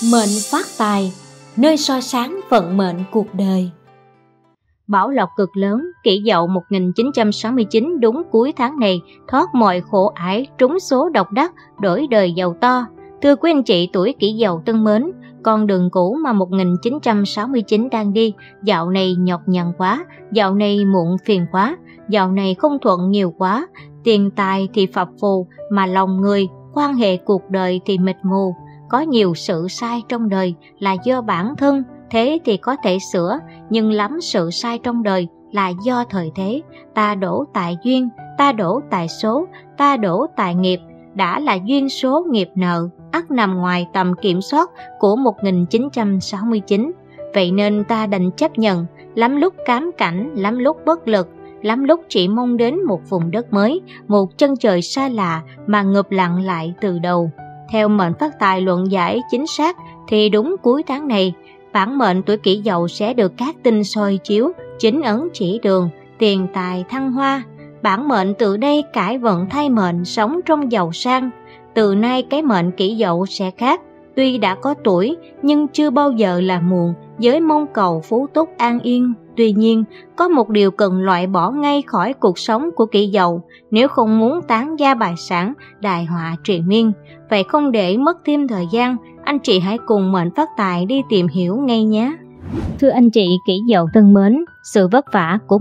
Mệnh phát tài, nơi soi sáng vận mệnh cuộc đời. Bảo lộc cực lớn, Kỷ Dậu 1969 đúng cuối tháng này thoát mọi khổ ải, trúng số độc đắc, đổi đời giàu to. Thưa quý anh chị tuổi Kỷ Dậu thân mến, con đường cũ mà 1969 đang đi, dạo này nhọc nhằn quá, dạo này muộn phiền quá, dạo này không thuận nhiều quá, tiền tài thì phập phù, mà lòng người, quan hệ cuộc đời thì mịt mù. Có nhiều sự sai trong đời là do bản thân, thế thì có thể sửa, nhưng lắm sự sai trong đời là do thời thế. Ta đổ tại duyên, ta đổ tại số, ta đổ tại nghiệp, đã là duyên số nghiệp nợ, ắt nằm ngoài tầm kiểm soát của 1969. Vậy nên ta đành chấp nhận, lắm lúc cám cảnh, lắm lúc bất lực, lắm lúc chỉ mong đến một vùng đất mới, một chân trời xa lạ mà ngụp lặng lại từ đầu. Theo mệnh phát tài luận giải chính xác thì đúng cuối tháng này, bản mệnh tuổi Kỷ Dậu sẽ được các tinh soi chiếu, chính ấn chỉ đường, tiền tài thăng hoa. Bản mệnh từ đây cải vận thay mệnh, sống trong giàu sang. Từ nay cái mệnh Kỷ Dậu sẽ khác, tuy đã có tuổi nhưng chưa bao giờ là muộn với mong cầu phú túc an yên. Tuy nhiên, có một điều cần loại bỏ ngay khỏi cuộc sống của Kỷ Dậu nếu không muốn tán gia bại sản, đại họa triền miên. Vậy không để mất thêm thời gian, anh chị hãy cùng mệnh phát tài đi tìm hiểu ngay nhé. Thưa anh chị Kỷ Dậu thân mến, sự vất vả của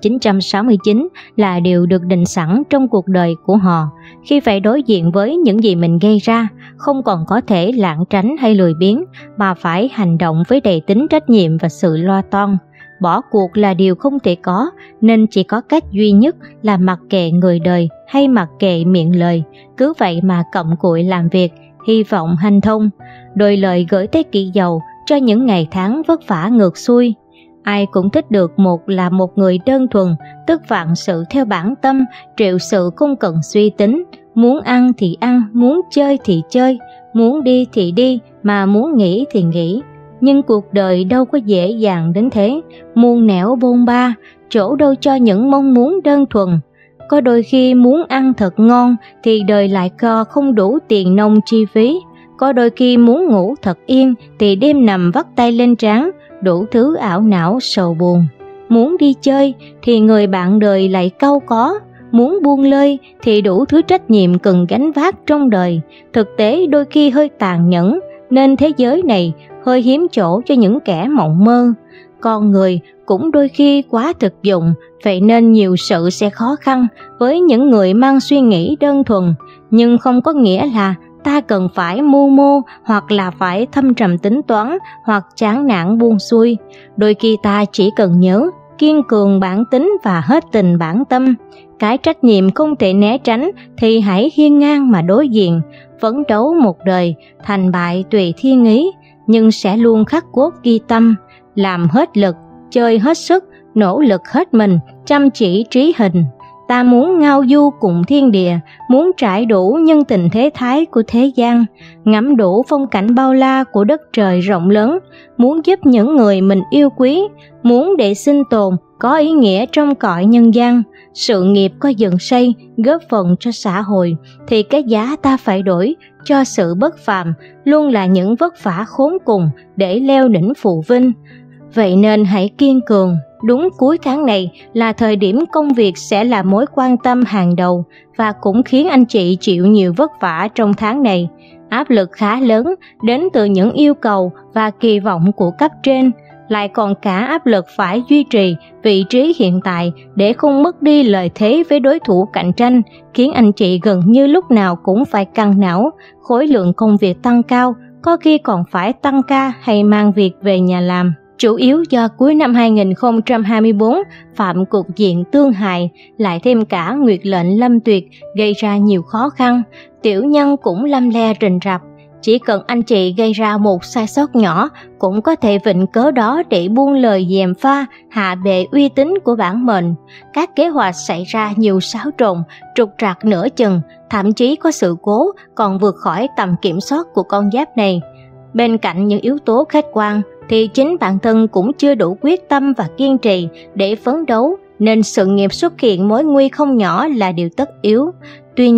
1969 là điều được định sẵn trong cuộc đời của họ. Khi phải đối diện với những gì mình gây ra, không còn có thể lảng tránh hay lười biếng, mà phải hành động với đầy tính trách nhiệm và sự lo toan. Bỏ cuộc là điều không thể có, nên chỉ có cách duy nhất là mặc kệ người đời hay mặc kệ miệng lời, cứ vậy mà cặm cụi làm việc, hy vọng hanh thông. Đôi lời gửi tới Kỷ Dậu cho những ngày tháng vất vả ngược xuôi. Ai cũng thích được một là một người đơn thuần, tức vạn sự theo bản tâm, triệu sự không cần suy tính, muốn ăn thì ăn, muốn chơi thì chơi, muốn đi thì đi, mà muốn nghỉ thì nghỉ. Nhưng cuộc đời đâu có dễ dàng đến thế, muôn nẻo bôn ba, chỗ đâu cho những mong muốn đơn thuần. Có đôi khi muốn ăn thật ngon thì đời lại co không đủ tiền nong chi phí. Có đôi khi muốn ngủ thật yên thì đêm nằm vắt tay lên trán, đủ thứ ảo não sầu buồn. Muốn đi chơi thì người bạn đời lại cau có, muốn buông lơi thì đủ thứ trách nhiệm cần gánh vác trong đời. Thực tế đôi khi hơi tàn nhẫn, nên thế giới này hơi hiếm chỗ cho những kẻ mộng mơ. Con người cũng đôi khi quá thực dụng, vậy nên nhiều sự sẽ khó khăn với những người mang suy nghĩ đơn thuần. Nhưng không có nghĩa là ta cần phải mưu mô, hoặc là phải thâm trầm tính toán, hoặc chán nản buông xuôi. Đôi khi ta chỉ cần nhớ, kiên cường bản tính và hết tình bản tâm. Cái trách nhiệm không thể né tránh thì hãy hiên ngang mà đối diện. Phấn đấu một đời, thành bại tùy thiên ý, nhưng sẽ luôn khắc cốt ghi tâm. Làm hết lực, chơi hết sức, nỗ lực hết mình, chăm chỉ trí hình. Ta muốn ngao du cùng thiên địa, muốn trải đủ nhân tình thế thái của thế gian, ngắm đủ phong cảnh bao la của đất trời rộng lớn, muốn giúp những người mình yêu quý, muốn để sinh tồn có ý nghĩa trong cõi nhân gian. Sự nghiệp có dựng xây, góp phần cho xã hội, thì cái giá ta phải đổi cho sự bất phàm luôn là những vất vả khốn cùng để leo đỉnh phù vinh. Vậy nên hãy kiên cường. Đúng cuối tháng này là thời điểm công việc sẽ là mối quan tâm hàng đầu và cũng khiến anh chị chịu nhiều vất vả trong tháng này. Áp lực khá lớn đến từ những yêu cầu và kỳ vọng của cấp trên, lại còn cả áp lực phải duy trì vị trí hiện tại để không mất đi lợi thế với đối thủ cạnh tranh, khiến anh chị gần như lúc nào cũng phải căng não. Khối lượng công việc tăng cao, có khi còn phải tăng ca hay mang việc về nhà làm. Chủ yếu do cuối năm 2024 phạm cục diện tương hại, lại thêm cả nguyệt lệnh lâm tuyệt gây ra nhiều khó khăn, tiểu nhân cũng lăm le rình rập. Chỉ cần anh chị gây ra một sai sót nhỏ cũng có thể vịnh cớ đó để buông lời gièm pha, hạ bệ uy tín của bản mệnh. Các kế hoạch xảy ra nhiều xáo trộn, trục trặc nửa chừng, thậm chí có sự cố còn vượt khỏi tầm kiểm soát của con giáp này. Bên cạnh những yếu tố khách quan thì chính bản thân cũng chưa đủ quyết tâm và kiên trì để phấn đấu, nên sự nghiệp xuất hiện mối nguy không nhỏ là điều tất yếu. Tuy nhiên,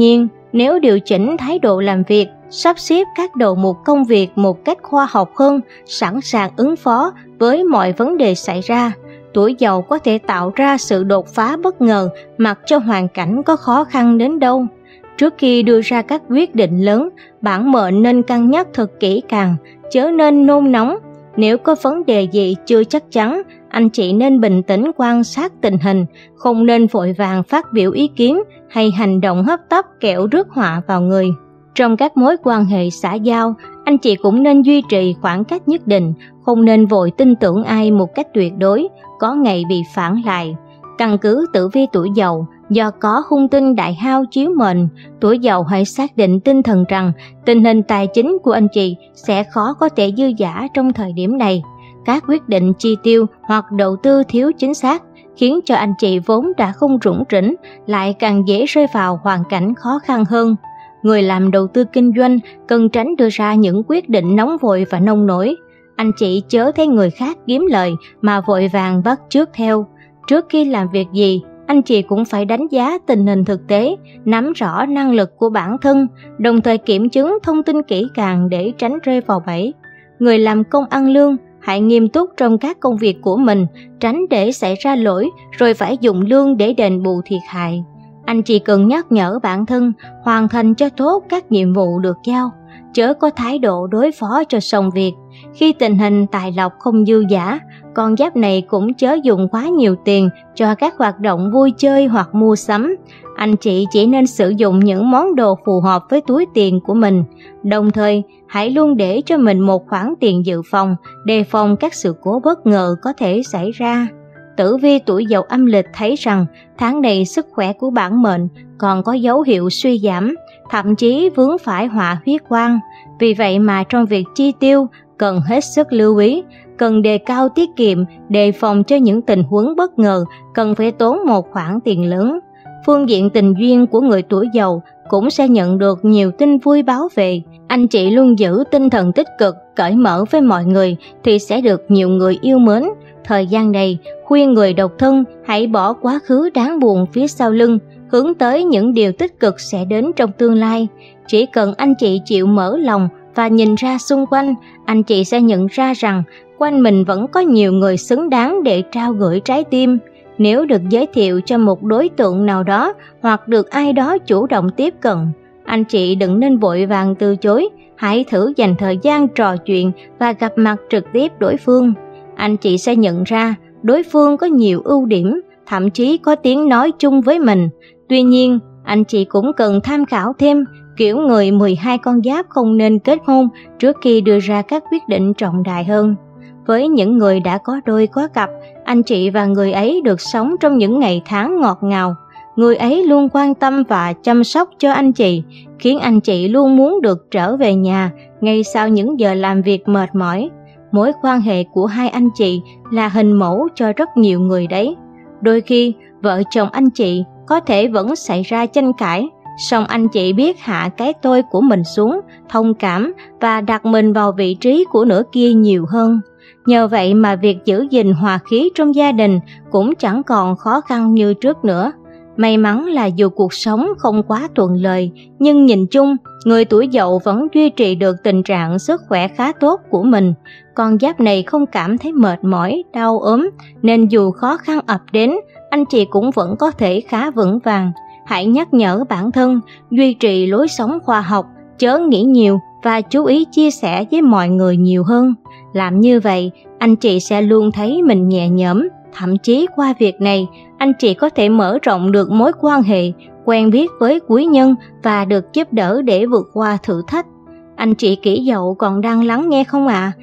Nếu điều chỉnh thái độ làm việc, sắp xếp các đầu mục công việc một cách khoa học hơn, sẵn sàng ứng phó với mọi vấn đề xảy ra, tuổi Dậu có thể tạo ra sự đột phá bất ngờ mặc cho hoàn cảnh có khó khăn đến đâu. Trước khi đưa ra các quyết định lớn, bản mệnh nên cân nhắc thật kỹ càng, chớ nên nôn nóng. Nếu có vấn đề gì chưa chắc chắn, anh chị nên bình tĩnh quan sát tình hình, không nên vội vàng phát biểu ý kiến hay hành động hấp tấp kẻo rước họa vào người. Trong các mối quan hệ xã giao, anh chị cũng nên duy trì khoảng cách nhất định, không nên vội tin tưởng ai một cách tuyệt đối, có ngày bị phản lại. Căn cứ tử vi tuổi Dậu, do có hung tinh đại hao chiếu mệnh, tuổi Dậu hãy xác định tinh thần rằng tình hình tài chính của anh chị sẽ khó có thể dư dả trong thời điểm này. Các quyết định chi tiêu hoặc đầu tư thiếu chính xác khiến cho anh chị vốn đã không rủng rỉnh lại càng dễ rơi vào hoàn cảnh khó khăn hơn. Người làm đầu tư kinh doanh cần tránh đưa ra những quyết định nóng vội và nông nổi. Anh chị chớ thấy người khác kiếm lời mà vội vàng bắt chước theo. Trước khi làm việc gì, anh chị cũng phải đánh giá tình hình thực tế, nắm rõ năng lực của bản thân, đồng thời kiểm chứng thông tin kỹ càng để tránh rơi vào bẫy. Người làm công ăn lương, hãy nghiêm túc trong các công việc của mình, tránh để xảy ra lỗi rồi phải dùng lương để đền bù thiệt hại. Anh chị cần nhắc nhở bản thân hoàn thành cho tốt các nhiệm vụ được giao, chớ có thái độ đối phó cho xong việc. Khi tình hình tài lộc không dư dả, con giáp này cũng chớ dùng quá nhiều tiền cho các hoạt động vui chơi hoặc mua sắm. Anh chị chỉ nên sử dụng những món đồ phù hợp với túi tiền của mình. Đồng thời, hãy luôn để cho mình một khoản tiền dự phòng, đề phòng các sự cố bất ngờ có thể xảy ra. Tử vi tuổi Dậu âm lịch thấy rằng tháng này sức khỏe của bản mệnh còn có dấu hiệu suy giảm, thậm chí vướng phải họa huyết quang. Vì vậy mà trong việc chi tiêu cần hết sức lưu ý, cần đề cao tiết kiệm, đề phòng cho những tình huống bất ngờ, cần phải tốn một khoản tiền lớn. Phương diện tình duyên của người tuổi Dậu cũng sẽ nhận được nhiều tin vui báo về. Anh chị luôn giữ tinh thần tích cực, cởi mở với mọi người thì sẽ được nhiều người yêu mến. Thời gian này, khuyên người độc thân hãy bỏ quá khứ đáng buồn phía sau lưng, hướng tới những điều tích cực sẽ đến trong tương lai. Chỉ cần anh chị chịu mở lòng và nhìn ra xung quanh, anh chị sẽ nhận ra rằng quanh mình vẫn có nhiều người xứng đáng để trao gửi trái tim. Nếu được giới thiệu cho một đối tượng nào đó hoặc được ai đó chủ động tiếp cận, anh chị đừng nên vội vàng từ chối, hãy thử dành thời gian trò chuyện và gặp mặt trực tiếp đối phương. Anh chị sẽ nhận ra đối phương có nhiều ưu điểm, thậm chí có tiếng nói chung với mình. Tuy nhiên, anh chị cũng cần tham khảo thêm, kiểu người 12 con giáp không nên kết hôn trước khi đưa ra các quyết định trọng đại hơn. Với những người đã có đôi có cặp, anh chị và người ấy được sống trong những ngày tháng ngọt ngào. Người ấy luôn quan tâm và chăm sóc cho anh chị, khiến anh chị luôn muốn được trở về nhà ngay sau những giờ làm việc mệt mỏi. Mối quan hệ của hai anh chị là hình mẫu cho rất nhiều người đấy. Đôi khi, vợ chồng anh chị có thể vẫn xảy ra tranh cãi, song anh chị biết hạ cái tôi của mình xuống, thông cảm và đặt mình vào vị trí của nửa kia nhiều hơn. Nhờ vậy mà việc giữ gìn hòa khí trong gia đình cũng chẳng còn khó khăn như trước nữa. May mắn là dù cuộc sống không quá thuận lợi, nhưng nhìn chung, người tuổi Dậu vẫn duy trì được tình trạng sức khỏe khá tốt của mình. Con giáp này không cảm thấy mệt mỏi, đau ốm, nên dù khó khăn ập đến, anh chị cũng vẫn có thể khá vững vàng. Hãy nhắc nhở bản thân, duy trì lối sống khoa học, chớ nghĩ nhiều và chú ý chia sẻ với mọi người nhiều hơn. Làm như vậy, anh chị sẽ luôn thấy mình nhẹ nhõm. Thậm chí qua việc này, anh chị có thể mở rộng được mối quan hệ, quen biết với quý nhân và được giúp đỡ để vượt qua thử thách. Anh chị Kỷ Dậu còn đang lắng nghe không ạ?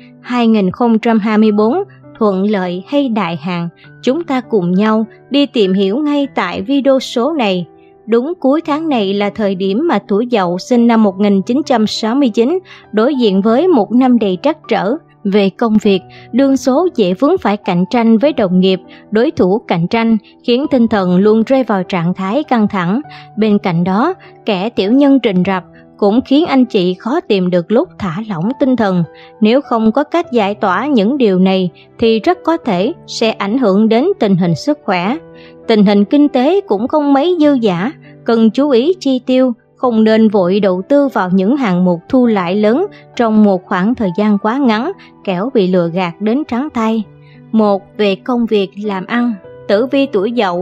2024 thuận lợi hay đại hạn? Chúng ta cùng nhau đi tìm hiểu ngay tại video số này. Đúng cuối tháng này là thời điểm mà tuổi Dậu sinh năm 1969 đối diện với một năm đầy trắc trở. Về công việc, đương số dễ vướng phải cạnh tranh với đồng nghiệp, đối thủ cạnh tranh, khiến tinh thần luôn rơi vào trạng thái căng thẳng. Bên cạnh đó, kẻ tiểu nhân rình rập cũng khiến anh chị khó tìm được lúc thả lỏng tinh thần. Nếu không có cách giải tỏa những điều này thì rất có thể sẽ ảnh hưởng đến tình hình sức khỏe. Tình hình kinh tế cũng không mấy dư dả, cần chú ý chi tiêu, không nên vội đầu tư vào những hạng mục thu lãi lớn trong một khoảng thời gian quá ngắn, kẻo bị lừa gạt đến trắng tay. 1. Về công việc làm ăn. Tử vi tuổi Dậu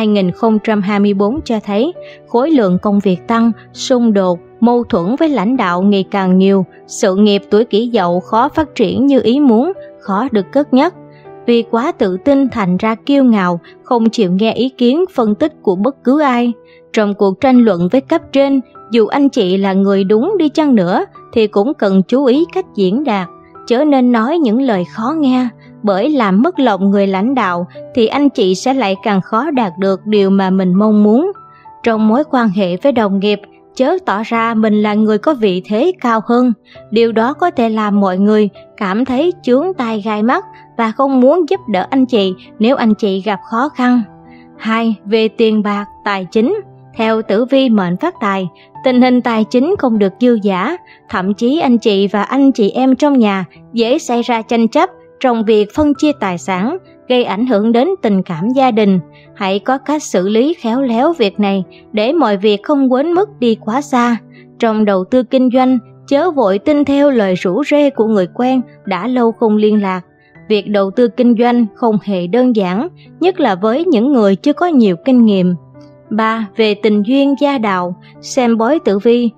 2024 cho thấy khối lượng công việc tăng, xung đột, mâu thuẫn với lãnh đạo ngày càng nhiều, sự nghiệp tuổi Kỷ Dậu khó phát triển như ý muốn, khó được cất nhắc. Vì quá tự tin thành ra kiêu ngạo, không chịu nghe ý kiến phân tích của bất cứ ai. Trong cuộc tranh luận với cấp trên, dù anh chị là người đúng đi chăng nữa thì cũng cần chú ý cách diễn đạt, chớ nên nói những lời khó nghe, bởi làm mất lòng người lãnh đạo thì anh chị sẽ lại càng khó đạt được điều mà mình mong muốn. Trong mối quan hệ với đồng nghiệp, chớ tỏ ra mình là người có vị thế cao hơn, điều đó có thể làm mọi người cảm thấy chướng tai gai mắt và không muốn giúp đỡ anh chị nếu anh chị gặp khó khăn. 2. Về tiền bạc, tài chính. Theo tử vi mệnh phát tài, tình hình tài chính không được dư dả, thậm chí anh chị và anh chị em trong nhà dễ xảy ra tranh chấp trong việc phân chia tài sản, gây ảnh hưởng đến tình cảm gia đình. Hãy có cách xử lý khéo léo việc này để mọi việc không quên mức đi quá xa. Trong đầu tư kinh doanh, chớ vội tin theo lời rủ rê của người quen đã lâu không liên lạc. Việc đầu tư kinh doanh không hề đơn giản, nhất là với những người chưa có nhiều kinh nghiệm. 3. Về tình duyên gia đạo. Xem bói tử vi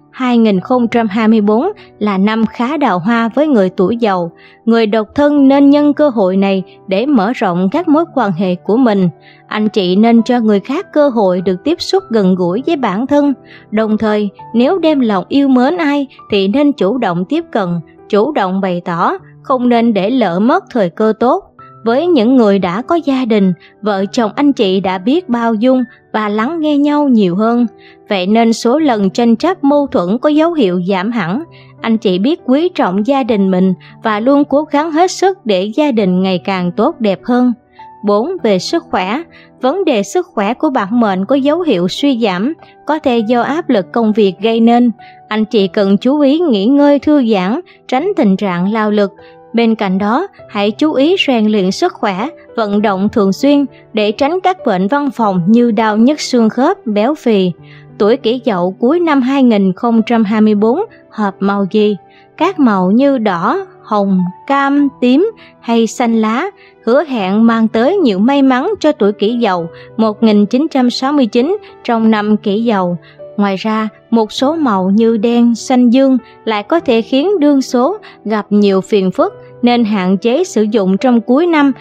2024 là năm khá đào hoa với người tuổi Dậu. Người độc thân nên nhân cơ hội này để mở rộng các mối quan hệ của mình. Anh chị nên cho người khác cơ hội được tiếp xúc gần gũi với bản thân. Đồng thời, nếu đem lòng yêu mến ai thì nên chủ động tiếp cận, chủ động bày tỏ, không nên để lỡ mất thời cơ tốt. Với những người đã có gia đình, vợ chồng anh chị đã biết bao dung và lắng nghe nhau nhiều hơn. Vậy nên số lần tranh chấp mâu thuẫn có dấu hiệu giảm hẳn. Anh chị biết quý trọng gia đình mình và luôn cố gắng hết sức để gia đình ngày càng tốt đẹp hơn. 4. Về sức khỏe. Vấn đề sức khỏe của bản mệnh có dấu hiệu suy giảm, có thể do áp lực công việc gây nên. Anh chị cần chú ý nghỉ ngơi thư giãn, tránh tình trạng lao lực. Bên cạnh đó, hãy chú ý rèn luyện sức khỏe, vận động thường xuyên để tránh các bệnh văn phòng như đau nhức xương khớp, béo phì. Tuổi Kỷ Dậu cuối năm 2024 hợp màu gì? Các màu như đỏ, hồng, cam, tím hay xanh lá hứa hẹn mang tới nhiều may mắn cho tuổi Kỷ Dậu 1969 trong năm Kỷ Dậu. Ngoài ra, một số màu như đen, xanh dương lại có thể khiến đương số gặp nhiều phiền phức nên hạn chế sử dụng trong cuối năm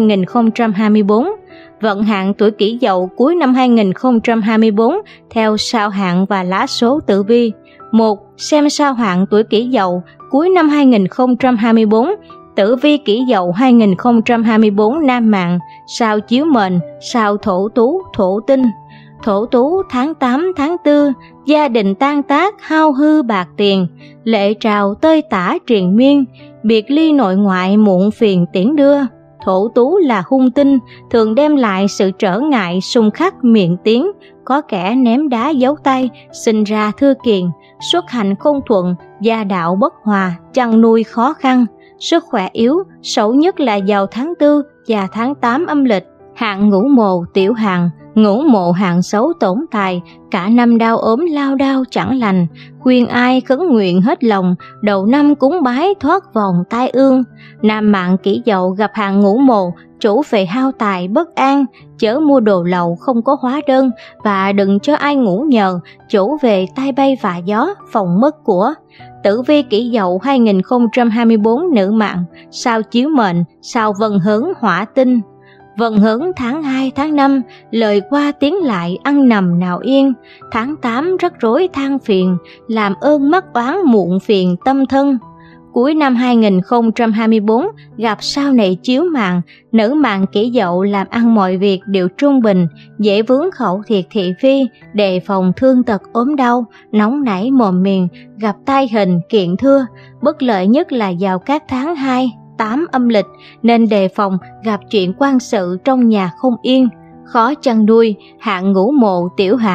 2024. Vận hạn tuổi Kỷ Dậu cuối năm 2024 theo sao hạn và lá số tử vi. 1. Xem sao hạn tuổi Kỷ Dậu cuối năm 2024. Tử vi Kỷ Dậu 2024 nam mạng, sao chiếu mệnh, sao thổ tú, thổ tinh. Thổ tú tháng 8 tháng 4, gia đình tan tác hao hư bạc tiền, lệ trào tơi tả triền miên, biệt ly nội ngoại muộn phiền tiễn đưa. Thổ tú là hung tinh, thường đem lại sự trở ngại xung khắc miệng tiếng, có kẻ ném đá giấu tay, sinh ra thưa kiền, xuất hành không thuận, gia đạo bất hòa, chăn nuôi khó khăn. Sức khỏe yếu, xấu nhất là vào tháng 4 và tháng 8 âm lịch. Hạn ngũ mồ tiểu hạn, ngũ mộ hạn xấu tổn tài, cả năm đau ốm lao đao chẳng lành, khuyên ai khấn nguyện hết lòng, đầu năm cúng bái thoát vòng tai ương. Nam mạng Kỷ Dậu gặp hạn ngũ mộ, chủ về hao tài bất an, chớ mua đồ lậu không có hóa đơn và đừng cho ai ngủ nhờ, chủ về tai bay vạ gió, phòng mất của. Tử vi Kỷ Dậu 2024 nữ mạng, sao chiếu mệnh, sao vân hớn hỏa tinh. Vận hớn tháng 2 tháng 5, lời qua tiếng lại ăn nằm nào yên. Tháng 8 rắc rối than phiền, làm ơn mắc oán muộn phiền tâm thân. Cuối năm 2024 gặp sao này chiếu mạng, nữ mạng Kỷ Dậu làm ăn mọi việc đều trung bình, dễ vướng khẩu thiệt thị phi, đề phòng thương tật ốm đau, nóng nảy mồm miệng, gặp tai hình kiện thưa. Bất lợi nhất là vào các tháng 2, 8 âm lịch nên đề phòng gặp chuyện quan sự trong nhà không yên. Khó chăn nuôi, hạn ngũ mộ tiểu hạn.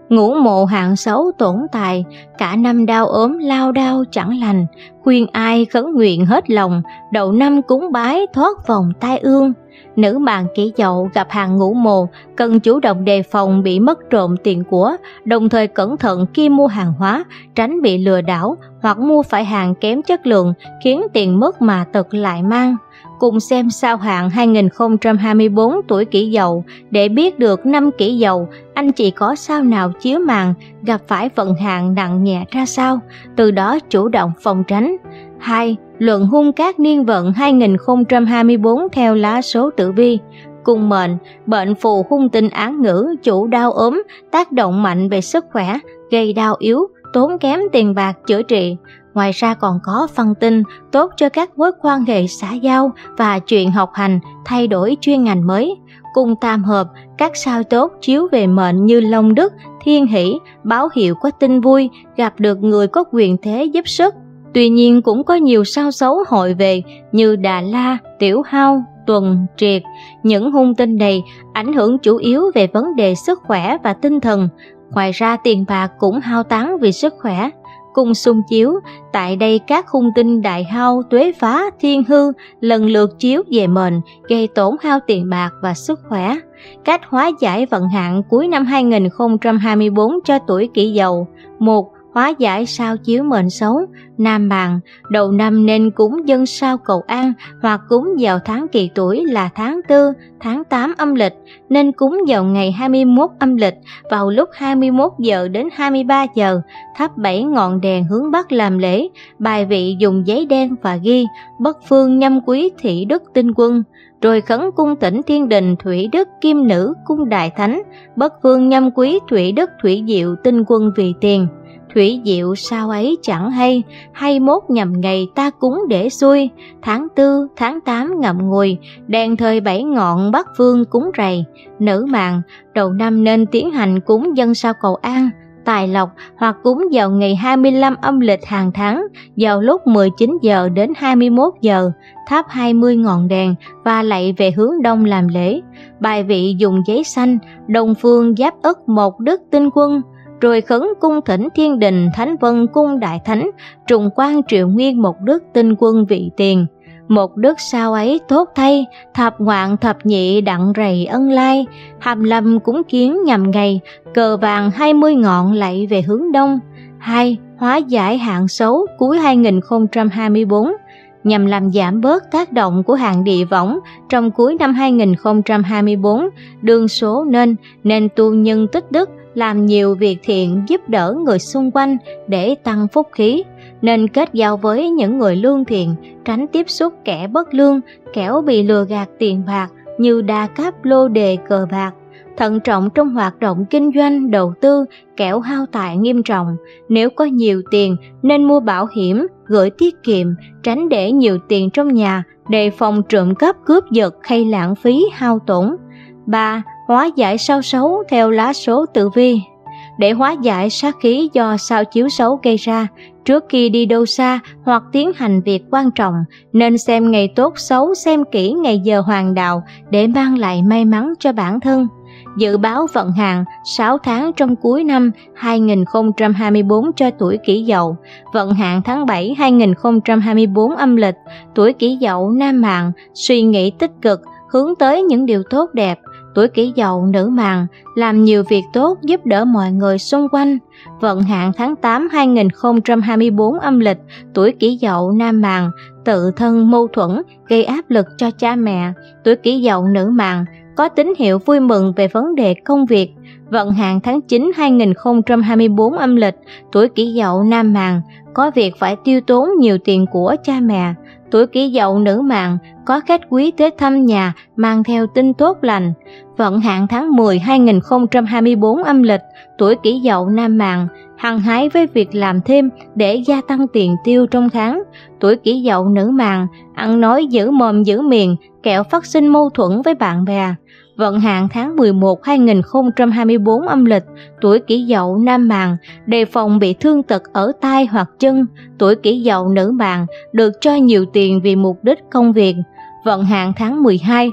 Ngũ mộ hạng xấu tổn tài, cả năm đau ốm lao đao chẳng lành, khuyên ai khấn nguyện hết lòng, đầu năm cúng bái thoát vòng tai ương. Nữ mạng Kỷ Dậu gặp hàng ngũ mộ cần chủ động đề phòng bị mất trộm tiền của, đồng thời cẩn thận khi mua hàng hóa, tránh bị lừa đảo hoặc mua phải hàng kém chất lượng khiến tiền mất mà tật lại mang. Cùng xem sao hạn 2024 tuổi Kỷ Dậu để biết được năm Kỷ Dậu anh chị có sao nào chiếu màn, gặp phải vận hạn nặng nhẹ ra sao, từ đó chủ động phòng tránh. 2. Luận hung các niên vận 2024 theo lá số tử vi. Cùng mệnh, bệnh phù hung tinh án ngữ, chủ đau ốm, tác động mạnh về sức khỏe, gây đau yếu, tốn kém tiền bạc chữa trị. Ngoài ra còn có phân tinh, tốt cho các mối quan hệ xã giao và chuyện học hành, thay đổi chuyên ngành mới. Cùng tam hợp, các sao tốt chiếu về mệnh như Long Đức, Thiên Hỷ, báo hiệu có tin vui, gặp được người có quyền thế giúp sức. Tuy nhiên cũng có nhiều sao xấu hội về như Đà La, Tiểu Hao, Tuần, Triệt. Những hung tinh này ảnh hưởng chủ yếu về vấn đề sức khỏe và tinh thần. Ngoài ra tiền bạc cũng hao tán vì sức khỏe. Cùng xung chiếu, tại đây các hung tinh Đại Hao, Tuế Phá, Thiên Hư lần lượt chiếu về mệnh, gây tổn hao tiền bạc và sức khỏe. Cách hóa giải vận hạn cuối năm 2024 cho tuổi Kỷ Dậu. 1. Hóa giải sao chiếu mệnh xấu. Nam mạng, đầu năm nên cúng dân sao cầu an hoặc cúng vào tháng kỳ tuổi là tháng 4, tháng 8 âm lịch, nên cúng vào ngày 21 âm lịch vào lúc 21 giờ đến 23 giờ, thắp 7 ngọn đèn hướng Bắc làm lễ, bài vị dùng giấy đen và ghi Bất Phương Nhâm Quý Thị Đức Tinh Quân, rồi khấn cung tỉnh Thiên Đình Thủy Đức Kim Nữ Cung Đại Thánh, Bất Phương Nhâm Quý Thủy Đức Thủy Diệu Tinh Quân vì tiền. Thủy diệu sao ấy chẳng hay, 21 nhằm ngày ta cúng để xuôi, tháng 4, tháng 8 ngậm ngùi, đèn thời 7 ngọn Bắc Phương cúng rầy. Nữ mạng, đầu năm nên tiến hành cúng dân sao cầu an, tài lộc hoặc cúng vào ngày 25 âm lịch hàng tháng vào lúc 19 giờ đến 21 giờ, thắp 20 ngọn đèn và lạy về hướng đông làm lễ, bài vị dùng giấy xanh, Đông Phương Giáp Ất Một Đức Tinh Quân, rồi khấn cung thỉnh Thiên Đình Thánh Vân Cung Đại Thánh, Trùng Quang Triệu Nguyên Một Đức Tinh Quân vị tiền. Một đức sao ấy tốt thay, thập ngoạn thập nhị đặng rầy ân lai, hàm lâm cúng kiến nhằm ngày, cờ vàng 20 ngọn lạy về hướng đông. 2. Hóa giải hạn xấu cuối 2024. Nhằm làm giảm bớt tác động của hạn địa võng trong cuối năm 2024, đương số nên tu nhân tích đức, làm nhiều việc thiện giúp đỡ người xung quanh để tăng phúc khí, nên kết giao với những người lương thiện, tránh tiếp xúc kẻ bất lương, kẻo bị lừa gạt tiền bạc như đa cấp lô đề cờ bạc. Thận trọng trong hoạt động kinh doanh, đầu tư, kẻo hao tài nghiêm trọng. Nếu có nhiều tiền nên mua bảo hiểm, gửi tiết kiệm, tránh để nhiều tiền trong nhà, đề phòng trộm cắp cướp giật hay lãng phí hao tổn. 3. Hóa giải sao xấu theo lá số tử vi. Để hóa giải sát khí do sao chiếu xấu gây ra, trước khi đi đâu xa hoặc tiến hành việc quan trọng, nên xem ngày tốt xấu, xem kỹ ngày giờ hoàng đạo để mang lại may mắn cho bản thân. Dự báo vận hạn 6 tháng trong cuối năm 2024 cho tuổi Kỷ Dậu. Vận hạn tháng 7 2024 âm lịch, tuổi Kỷ Dậu nam mạng, suy nghĩ tích cực, hướng tới những điều tốt đẹp. Tuổi Kỷ Dậu nữ mạng, làm nhiều việc tốt giúp đỡ mọi người xung quanh. Vận hạn tháng 8 2024 âm lịch, tuổi Kỷ Dậu nam mạng, tự thân mâu thuẫn, gây áp lực cho cha mẹ. Tuổi Kỷ Dậu nữ mạng, có tín hiệu vui mừng về vấn đề công việc. Vận hạn tháng 9 2024 âm lịch, tuổi Kỷ Dậu nam mạng, có việc phải tiêu tốn nhiều tiền của cha mẹ. Tuổi Kỷ Dậu nữ mạng, có khách quý tới thăm nhà, mang theo tin tốt lành. Vận hạn tháng 10 2024 âm lịch, tuổi Kỷ Dậu nam mạng, hăng hái với việc làm thêm để gia tăng tiền tiêu trong tháng. Tuổi Kỷ Dậu nữ mạng, ăn nói giữ mồm giữ miệng, kẻo phát sinh mâu thuẫn với bạn bè. Vận hạn tháng 11 2024 âm lịch, tuổi Kỷ Dậu nam mạng, đề phòng bị thương tật ở tay hoặc chân. Tuổi Kỷ Dậu nữ mạng, được cho nhiều tiền vì mục đích công việc. Vận hạn tháng 12,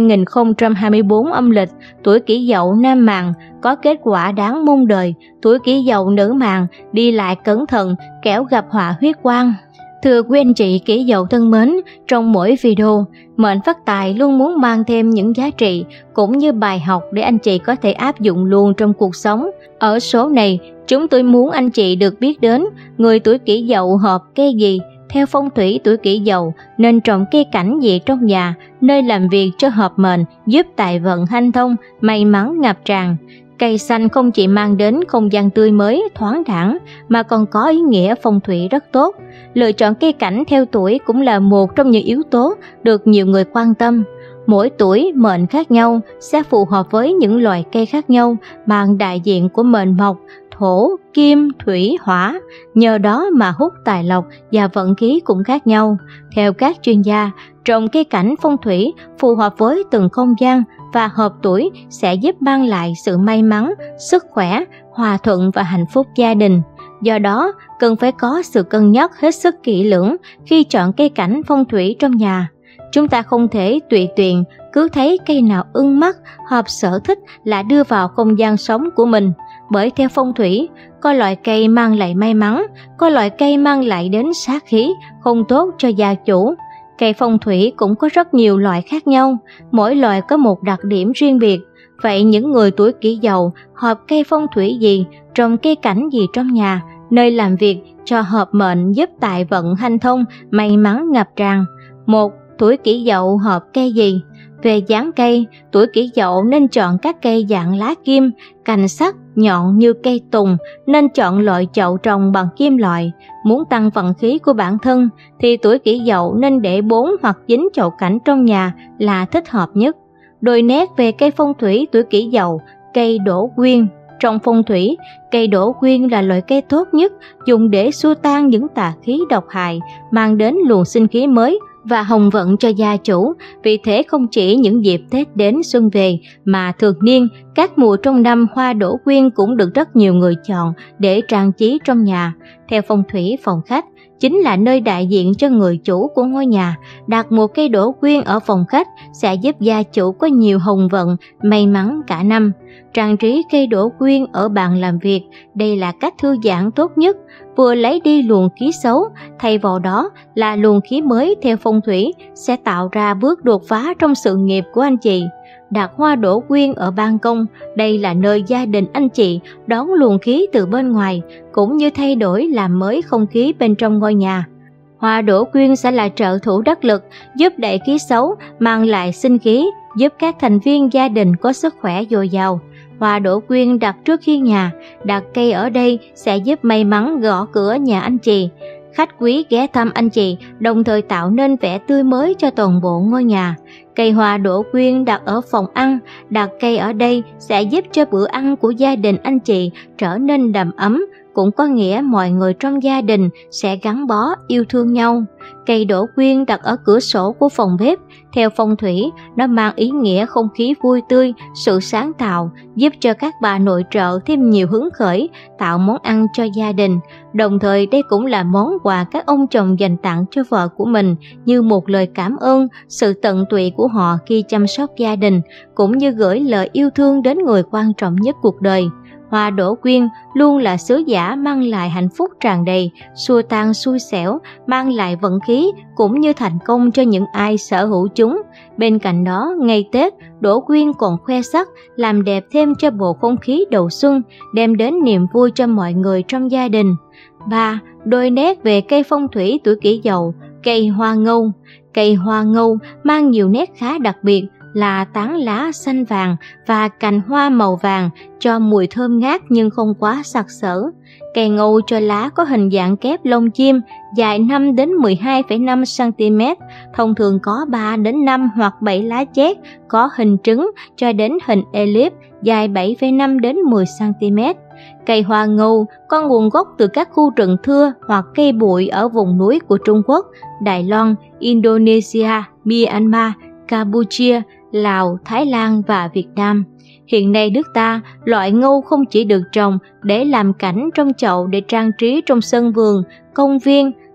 2024 âm lịch, tuổi Kỷ Dậu nam mạng có kết quả đáng mong đợi. Tuổi Kỷ Dậu nữ mạng đi lại cẩn thận, kẻo gặp họa huyết quang. Thưa quý anh chị Kỷ Dậu thân mến, trong mỗi video, mệnh phát tài luôn muốn mang thêm những giá trị cũng như bài học để anh chị có thể áp dụng luôn trong cuộc sống. Ở số này, chúng tôi muốn anh chị được biết đến người tuổi Kỷ Dậu hợp cây gì. Theo phong thủy tuổi Kỷ Dậu nên trồng cây cảnh gì trong nhà, nơi làm việc cho hợp mệnh, giúp tài vận hanh thông, may mắn ngập tràn. Cây xanh không chỉ mang đến không gian tươi mới, thoáng đãng mà còn có ý nghĩa phong thủy rất tốt. Lựa chọn cây cảnh theo tuổi cũng là một trong những yếu tố được nhiều người quan tâm. Mỗi tuổi mệnh khác nhau sẽ phù hợp với những loài cây khác nhau mang đại diện của mệnh mộc, thổ, kim, thủy, hỏa. Nhờ đó mà hút tài lộc và vận khí cũng khác nhau. Theo các chuyên gia, trồng cây cảnh phong thủy phù hợp với từng không gian và hợp tuổi sẽ giúp mang lại sự may mắn, sức khỏe, hòa thuận và hạnh phúc gia đình. Do đó, cần phải có sự cân nhắc hết sức kỹ lưỡng khi chọn cây cảnh phong thủy trong nhà. Chúng ta không thể tùy tiện cứ thấy cây nào ưng mắt, hợp sở thích là đưa vào không gian sống của mình. Bởi theo phong thủy, có loại cây mang lại may mắn, có loại cây mang lại đến sát khí, không tốt cho gia chủ. Cây phong thủy cũng có rất nhiều loại khác nhau, mỗi loại có một đặc điểm riêng biệt. Vậy những người tuổi Kỷ Dậu hợp cây phong thủy gì, trồng cây cảnh gì trong nhà, nơi làm việc cho hợp mệnh giúp tài vận hanh thông, may mắn ngập tràn? 1. Tuổi Kỷ Dậu hợp cây gì? Về dáng cây, tuổi Kỷ Dậu nên chọn các cây dạng lá kim, cành sắc, nhọn như cây tùng, nên chọn loại chậu trồng bằng kim loại. Muốn tăng vận khí của bản thân thì tuổi Kỷ Dậu nên để 4 hoặc 9 chậu cảnh trong nhà là thích hợp nhất. Đôi nét về cây phong thủy tuổi Kỷ Dậu, cây đỗ quyên. Trong phong thủy, cây đỗ quyên là loại cây tốt nhất dùng để xua tan những tà khí độc hại, mang đến luồng sinh khí mới và hồng vận cho gia chủ. Vì thế không chỉ những dịp Tết đến xuân về mà thường niên, các mùa trong năm hoa đỗ quyên cũng được rất nhiều người chọn để trang trí trong nhà. Theo phong thủy, phòng khách chính là nơi đại diện cho người chủ của ngôi nhà. Đặt một cây đỗ quyên ở phòng khách sẽ giúp gia chủ có nhiều hồng vận, may mắn cả năm. Trang trí cây đỗ quyên ở bàn làm việc, đây là cách thư giãn tốt nhất, vừa lấy đi luồng khí xấu, thay vào đó là luồng khí mới theo phong thủy sẽ tạo ra bước đột phá trong sự nghiệp của anh chị. Đặt hoa đỗ quyên ở ban công, đây là nơi gia đình anh chị đón luồng khí từ bên ngoài, cũng như thay đổi làm mới không khí bên trong ngôi nhà. Hoa đỗ quyên sẽ là trợ thủ đắc lực, giúp đẩy khí xấu, mang lại sinh khí, giúp các thành viên gia đình có sức khỏe dồi dào. Hoa đỗ quyên đặt trước hiên nhà, đặt cây ở đây sẽ giúp may mắn gõ cửa nhà anh chị. Khách quý ghé thăm anh chị, đồng thời tạo nên vẻ tươi mới cho toàn bộ ngôi nhà. Cây hoa đỗ quyên đặt ở phòng ăn, đặt cây ở đây sẽ giúp cho bữa ăn của gia đình anh chị trở nên đầm ấm, cũng có nghĩa mọi người trong gia đình sẽ gắn bó yêu thương nhau. Cây đỗ quyên đặt ở cửa sổ của phòng bếp, theo phong thủy, nó mang ý nghĩa không khí vui tươi, sự sáng tạo, giúp cho các bà nội trợ thêm nhiều hứng khởi, tạo món ăn cho gia đình. Đồng thời đây cũng là món quà các ông chồng dành tặng cho vợ của mình, như một lời cảm ơn, sự tận tụy của họ khi chăm sóc gia đình, cũng như gửi lời yêu thương đến người quan trọng nhất cuộc đời. Hoa đỗ quyên luôn là sứ giả mang lại hạnh phúc tràn đầy, xua tan xui xẻo, mang lại vận khí cũng như thành công cho những ai sở hữu chúng. Bên cạnh đó, ngày Tết, đỗ quyên còn khoe sắc, làm đẹp thêm cho bầu không khí đầu xuân, đem đến niềm vui cho mọi người trong gia đình. 3. Đôi nét về cây phong thủy tuổi Kỷ Dậu, cây hoa ngâu. Cây hoa ngâu mang nhiều nét khá đặc biệt là tán lá xanh vàng và cành hoa màu vàng, cho mùi thơm ngát nhưng không quá sặc sỡ. Cây ngâu cho lá có hình dạng kép lông chim, dài 5 đến 12,5 cm, thông thường có 3 đến 5 hoặc 7 lá chét, có hình trứng cho đến hình elip, dài 7,5 đến 10 cm. Cây hoa ngâu có nguồn gốc từ các khu rừng thưa hoặc cây bụi ở vùng núi của Trung Quốc, Đài Loan, Indonesia, Myanmar, Campuchia, Lào, Thái Lan và Việt Nam. Hiện nay nước ta, loại ngâu không chỉ được trồng để làm cảnh trong chậu để trang trí trong sân vườn, công viên,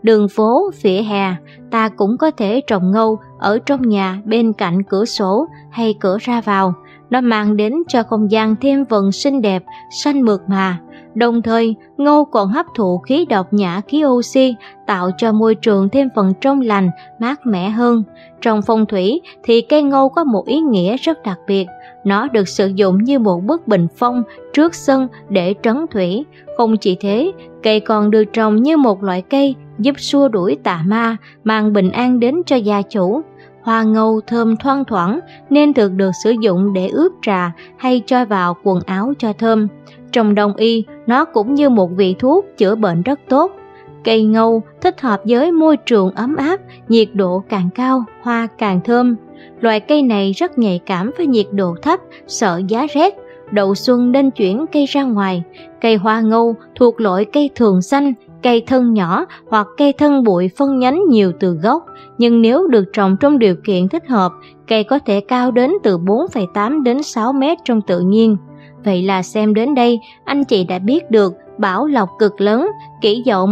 đường phố, vỉa hè. Ta cũng có thể trồng ngô ở trong nhà bên cạnh cửa sổ hay cửa ra vào. Nó mang đến cho không gian thêm phần xinh đẹp, xanh mượt mà. Đồng thời, ngô còn hấp thụ khí độc nhả khí oxy, tạo cho môi trường thêm phần trong lành, mát mẻ hơn. Trong phong thủy thì cây ngô có một ý nghĩa rất đặc biệt. Nó được sử dụng như một bức bình phong trước sân để trấn thủy. Không chỉ thế, cây còn được trồng như một loại cây giúp xua đuổi tà ma, mang bình an đến cho gia chủ. Hoa ngô thơm thoang thoảng nên thường được sử dụng để ướp trà hay cho vào quần áo cho thơm. Trong đông y, nó cũng như một vị thuốc chữa bệnh rất tốt. Cây ngô thích hợp với môi trường ấm áp, nhiệt độ càng cao, hoa càng thơm. Loài cây này rất nhạy cảm với nhiệt độ thấp, sợ giá rét. Đầu xuân nên chuyển cây ra ngoài. Cây hoa ngô thuộc loại cây thường xanh, cây thân nhỏ hoặc cây thân bụi phân nhánh nhiều từ gốc, nhưng nếu được trồng trong điều kiện thích hợp, cây có thể cao đến từ 4,8 đến 6 mét trong tự nhiên. Vậy là xem đến đây, anh chị đã biết được Bảo Lộc cực lớn, Kỷ Dậu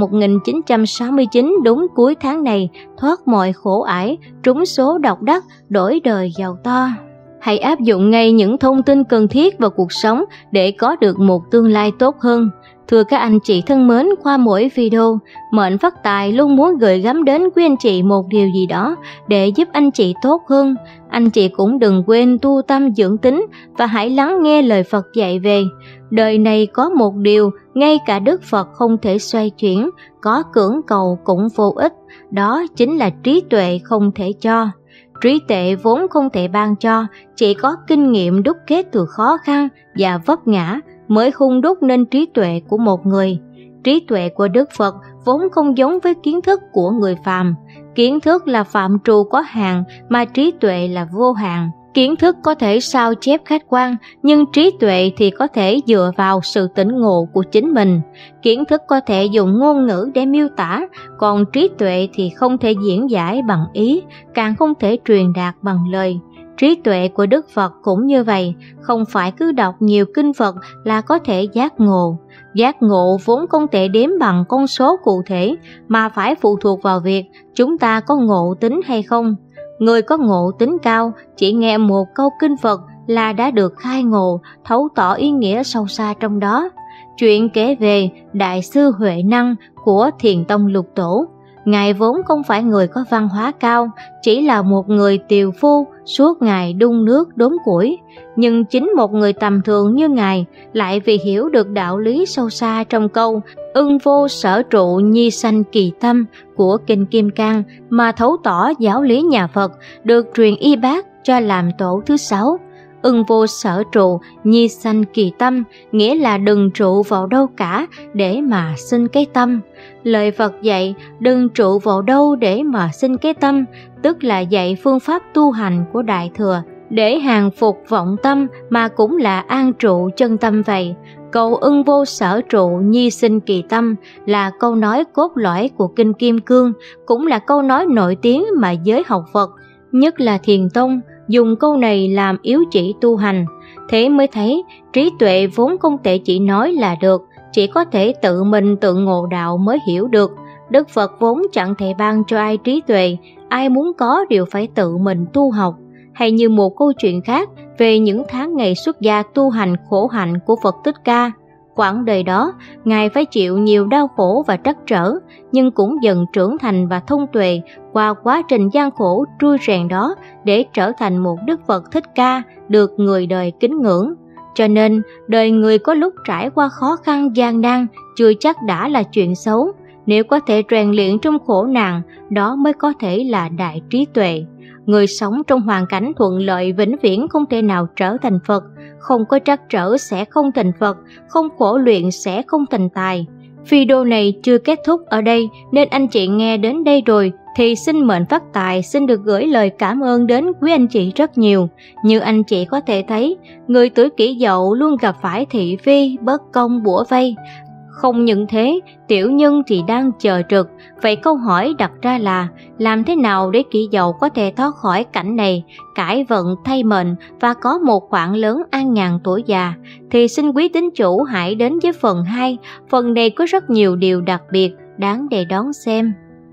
1969 đúng cuối tháng này, thoát mọi khổ ải, trúng số độc đắc, đổi đời giàu to. Hãy áp dụng ngay những thông tin cần thiết vào cuộc sống để có được một tương lai tốt hơn. Thưa các anh chị thân mến, qua mỗi video, Mệnh Phát Tài luôn muốn gửi gắm đến quý anh chị một điều gì đó để giúp anh chị tốt hơn. Anh chị cũng đừng quên tu tâm dưỡng tính và hãy lắng nghe lời Phật dạy về. Đời này có một điều, ngay cả Đức Phật không thể xoay chuyển, có cưỡng cầu cũng vô ích, đó chính là trí tuệ không thể cho. Trí tuệ vốn không thể ban cho, chỉ có kinh nghiệm đúc kết từ khó khăn và vấp ngã mới hun đúc nên trí tuệ của một người. Trí tuệ của Đức Phật vốn không giống với kiến thức của người phàm. Kiến thức là phạm trù có hạn, mà trí tuệ là vô hạn. Kiến thức có thể sao chép khách quan, nhưng trí tuệ thì có thể dựa vào sự tỉnh ngộ của chính mình. Kiến thức có thể dùng ngôn ngữ để miêu tả, còn trí tuệ thì không thể diễn giải bằng ý, càng không thể truyền đạt bằng lời. Trí tuệ của Đức Phật cũng như vậy, không phải cứ đọc nhiều kinh Phật là có thể giác ngộ. Giác ngộ vốn không thể đếm bằng con số cụ thể, mà phải phụ thuộc vào việc chúng ta có ngộ tính hay không. Người có ngộ tính cao, chỉ nghe một câu kinh Phật là đã được khai ngộ, thấu tỏ ý nghĩa sâu xa trong đó. Chuyện kể về Đại sư Huệ Năng của Thiền Tông Lục Tổ. Ngài vốn không phải người có văn hóa cao, chỉ là một người tiều phu suốt ngày đun nước đốn củi. Nhưng chính một người tầm thường như Ngài lại vì hiểu được đạo lý sâu xa trong câu ưng vô sở trụ nhi sanh kỳ tâm của Kinh Kim Cang mà thấu tỏ giáo lý nhà Phật được truyền y bác cho làm tổ thứ 6. Ưng vô sở trụ nhi sanh kỳ tâm nghĩa là đừng trụ vào đâu cả để mà sinh cái tâm. Lời Phật dạy đừng trụ vào đâu để mà sinh cái tâm, tức là dạy phương pháp tu hành của Đại Thừa để hàng phục vọng tâm mà cũng là an trụ chân tâm vậy. Câu ưng vô sở trụ nhi sinh kỳ tâm là câu nói cốt lõi của Kinh Kim Cương, cũng là câu nói nổi tiếng mà giới học Phật, nhất là Thiền Tông, dùng câu này làm yếu chỉ tu hành. Thế mới thấy trí tuệ vốn không thể chỉ nói là được, chỉ có thể tự mình tự ngộ đạo mới hiểu được. Đức Phật vốn chẳng thể ban cho ai trí tuệ, ai muốn có đều phải tự mình tu học. Hay như một câu chuyện khác về những tháng ngày xuất gia tu hành khổ hạnh của Phật Thích Ca. Quãng đời đó, Ngài phải chịu nhiều đau khổ và trắc trở, nhưng cũng dần trưởng thành và thông tuệ qua quá trình gian khổ trui rèn đó để trở thành một Đức Phật Thích Ca được người đời kính ngưỡng. Cho nên, đời người có lúc trải qua khó khăn gian nan chưa chắc đã là chuyện xấu. Nếu có thể rèn luyện trong khổ nạn, đó mới có thể là đại trí tuệ. Người sống trong hoàn cảnh thuận lợi vĩnh viễn không thể nào trở thành Phật, không có trắc trở sẽ không thành Phật, không khổ luyện sẽ không thành tài. Video này chưa kết thúc ở đây nên anh chị nghe đến đây rồi thì xin Mệnh Phát Tài xin được gửi lời cảm ơn đến quý anh chị rất nhiều. Như anh chị có thể thấy, người tuổi Kỷ Dậu luôn gặp phải thị phi, bất công bủa vây. Không những thế, tiểu nhân thì đang chờ trực. Vậy câu hỏi đặt ra là làm thế nào để Kỷ Dậu có thể thoát khỏi cảnh này, cải vận thay mệnh và có một khoản lớn an nhàn tuổi già? Thì xin quý tín chủ hãy đến với phần 2. Phần này có rất nhiều điều đặc biệt đáng để đón xem.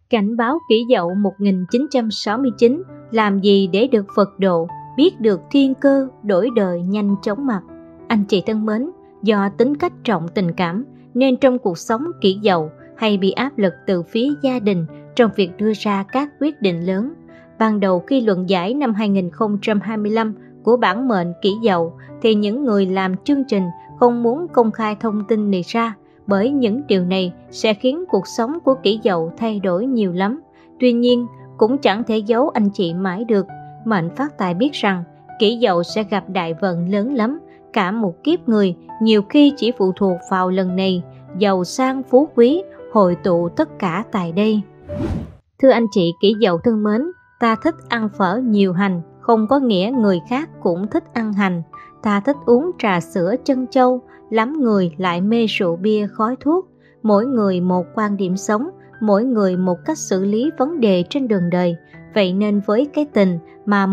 Cảnh báo Kỷ Dậu 1969, làm gì để được Phật độ, biết được thiên cơ, đổi đời nhanh chóng mặt. Anh chị thân mến, do tính cách trọng tình cảm nên trong cuộc sống Kỷ Dậu hay bị áp lực từ phía gia đình trong việc đưa ra các quyết định lớn. Ban đầu khi luận giải năm 2025 của bản mệnh Kỷ Dậu thì những người làm chương trình không muốn công khai thông tin này ra, bởi những điều này sẽ khiến cuộc sống của Kỷ Dậu thay đổi nhiều lắm. Tuy nhiên, cũng chẳng thể giấu anh chị mãi được. Mệnh phát tài biết rằng Kỷ Dậu sẽ gặp đại vận lớn lắm. Cả một kiếp người nhiều khi chỉ phụ thuộc vào lần này, giàu sang phú quý, hội tụ tất cả tại đây. Thưa anh chị Kỷ Dậu thân mến, ta thích ăn phở nhiều hành, không có nghĩa người khác cũng thích ăn hành. Ta thích uống trà sữa trân châu, lắm người lại mê rượu bia khói thuốc. Mỗi người một quan điểm sống, mỗi người một cách xử lý vấn đề trên đường đời. Vậy nên với cái tình mà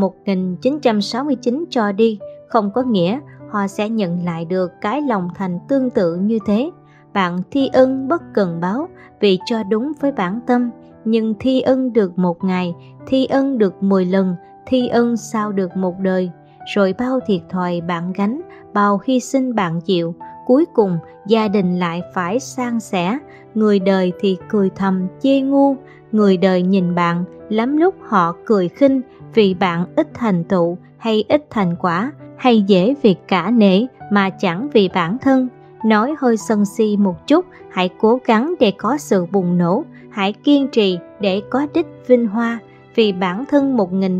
1969 cho đi, không có nghĩa họ sẽ nhận lại được cái lòng thành tương tự như thế. Bạn thi ân bất cần báo, vì cho đúng với bản tâm. Nhưng thi ân được một ngày, thi ân được 10 lần, thi ân sao được một đời. Rồi bao thiệt thòi bạn gánh, bao hy sinh bạn chịu, cuối cùng gia đình lại phải san sẻ. Người đời thì cười thầm chê ngu, người đời nhìn bạn, lắm lúc họ cười khinh vì bạn ít thành tựu hay ít thành quả, hay dễ việc cả nể mà chẳng vì bản thân. Nói hơi sân si một chút, hãy cố gắng để có sự bùng nổ, hãy kiên trì để có đích vinh hoa. Vì bản thân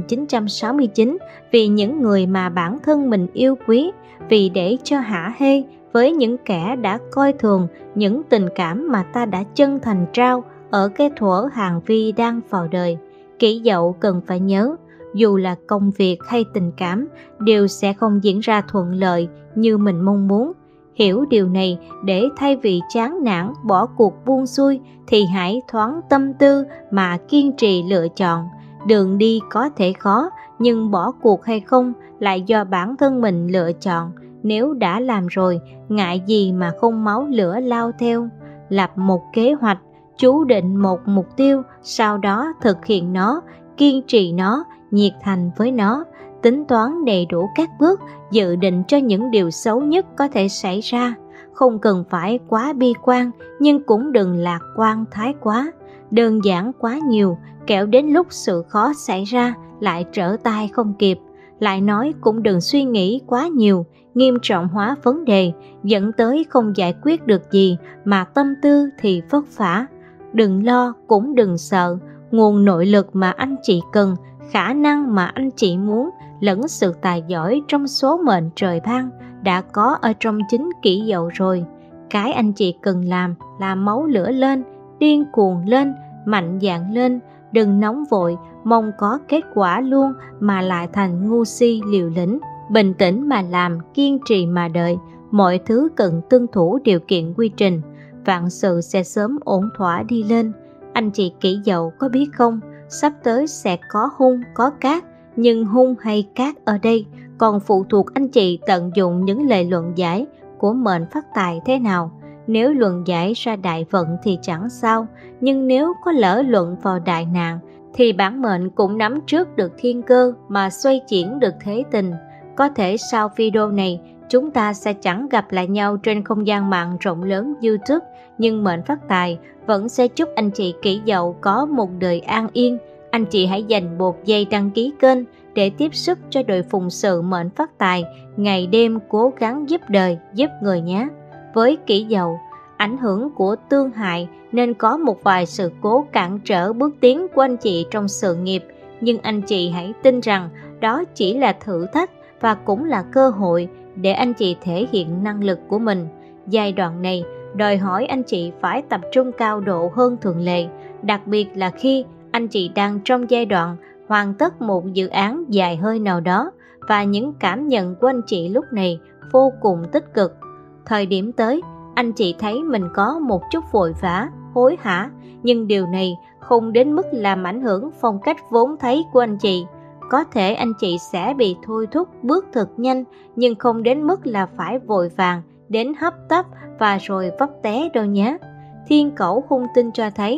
1969, vì những người mà bản thân mình yêu quý, vì để cho hả hê với những kẻ đã coi thường những tình cảm mà ta đã chân thành trao ở cái thuở hàng vi đang vào đời. Kỷ Dậu cần phải nhớ, dù là công việc hay tình cảm đều sẽ không diễn ra thuận lợi như mình mong muốn. Hiểu điều này để thay vì chán nản bỏ cuộc buông xuôi thì hãy thoáng tâm tư mà kiên trì lựa chọn. Đường đi có thể khó, nhưng bỏ cuộc hay không lại do bản thân mình lựa chọn. Nếu đã làm rồi, ngại gì mà không máu lửa lao theo. Lập một kế hoạch, chú định một mục tiêu, sau đó thực hiện nó, kiên trì nó, nhiệt thành với nó. Tính toán đầy đủ các bước, dự định cho những điều xấu nhất có thể xảy ra. Không cần phải quá bi quan, nhưng cũng đừng lạc quan thái quá. Đơn giản quá nhiều, kẻo đến lúc sự khó xảy ra lại trở tay không kịp. Lại nói cũng đừng suy nghĩ quá nhiều, nghiêm trọng hóa vấn đề, dẫn tới không giải quyết được gì mà tâm tư thì vất vả. Đừng lo cũng đừng sợ, nguồn nội lực mà anh chị cần, khả năng mà anh chị muốn, lẫn sự tài giỏi trong số mệnh trời ban đã có ở trong chính Kỷ Dậu rồi. Cái anh chị cần làm là máu lửa lên, điên cuồng lên, mạnh dạn lên, đừng nóng vội, mong có kết quả luôn mà lại thành ngu si liều lĩnh. Bình tĩnh mà làm, kiên trì mà đợi, mọi thứ cần tuân thủ điều kiện quy trình, vạn sự sẽ sớm ổn thỏa đi lên. Anh chị Kỷ Dậu có biết không, sắp tới sẽ có hung có cát, nhưng hung hay cát ở đây còn phụ thuộc anh chị tận dụng những lời luận giải của mệnh phát tài thế nào. Nếu luận giải ra đại vận thì chẳng sao, nhưng nếu có lỡ luận vào đại nạn thì bản mệnh cũng nắm trước được thiên cơ mà xoay chuyển được thế tình. Có thể sau video này chúng ta sẽ chẳng gặp lại nhau trên không gian mạng rộng lớn YouTube, nhưng mệnh phát tài vẫn sẽ chúc anh chị Kỷ Dậu có một đời an yên. Anh chị hãy dành 1 giây đăng ký kênh để tiếp sức cho đội phụng sự mệnh phát tài, ngày đêm cố gắng giúp đời, giúp người nhé. Với Kỷ Dậu, ảnh hưởng của tương hại nên có một vài sự cố cản trở bước tiến của anh chị trong sự nghiệp, nhưng anh chị hãy tin rằng đó chỉ là thử thách và cũng là cơ hội để anh chị thể hiện năng lực của mình. Giai đoạn này đòi hỏi anh chị phải tập trung cao độ hơn thường lệ, đặc biệt là khi anh chị đang trong giai đoạn hoàn tất một dự án dài hơi nào đó, và những cảm nhận của anh chị lúc này vô cùng tích cực. Thời điểm tới, anh chị thấy mình có một chút vội vã, hối hả, nhưng điều này không đến mức làm ảnh hưởng phong cách vốn thấy của anh chị. Có thể anh chị sẽ bị thôi thúc bước thật nhanh, nhưng không đến mức là phải vội vàng đến hấp tấp và rồi vấp té đâu nhé. Thiên Cẩu hung tinh cho thấy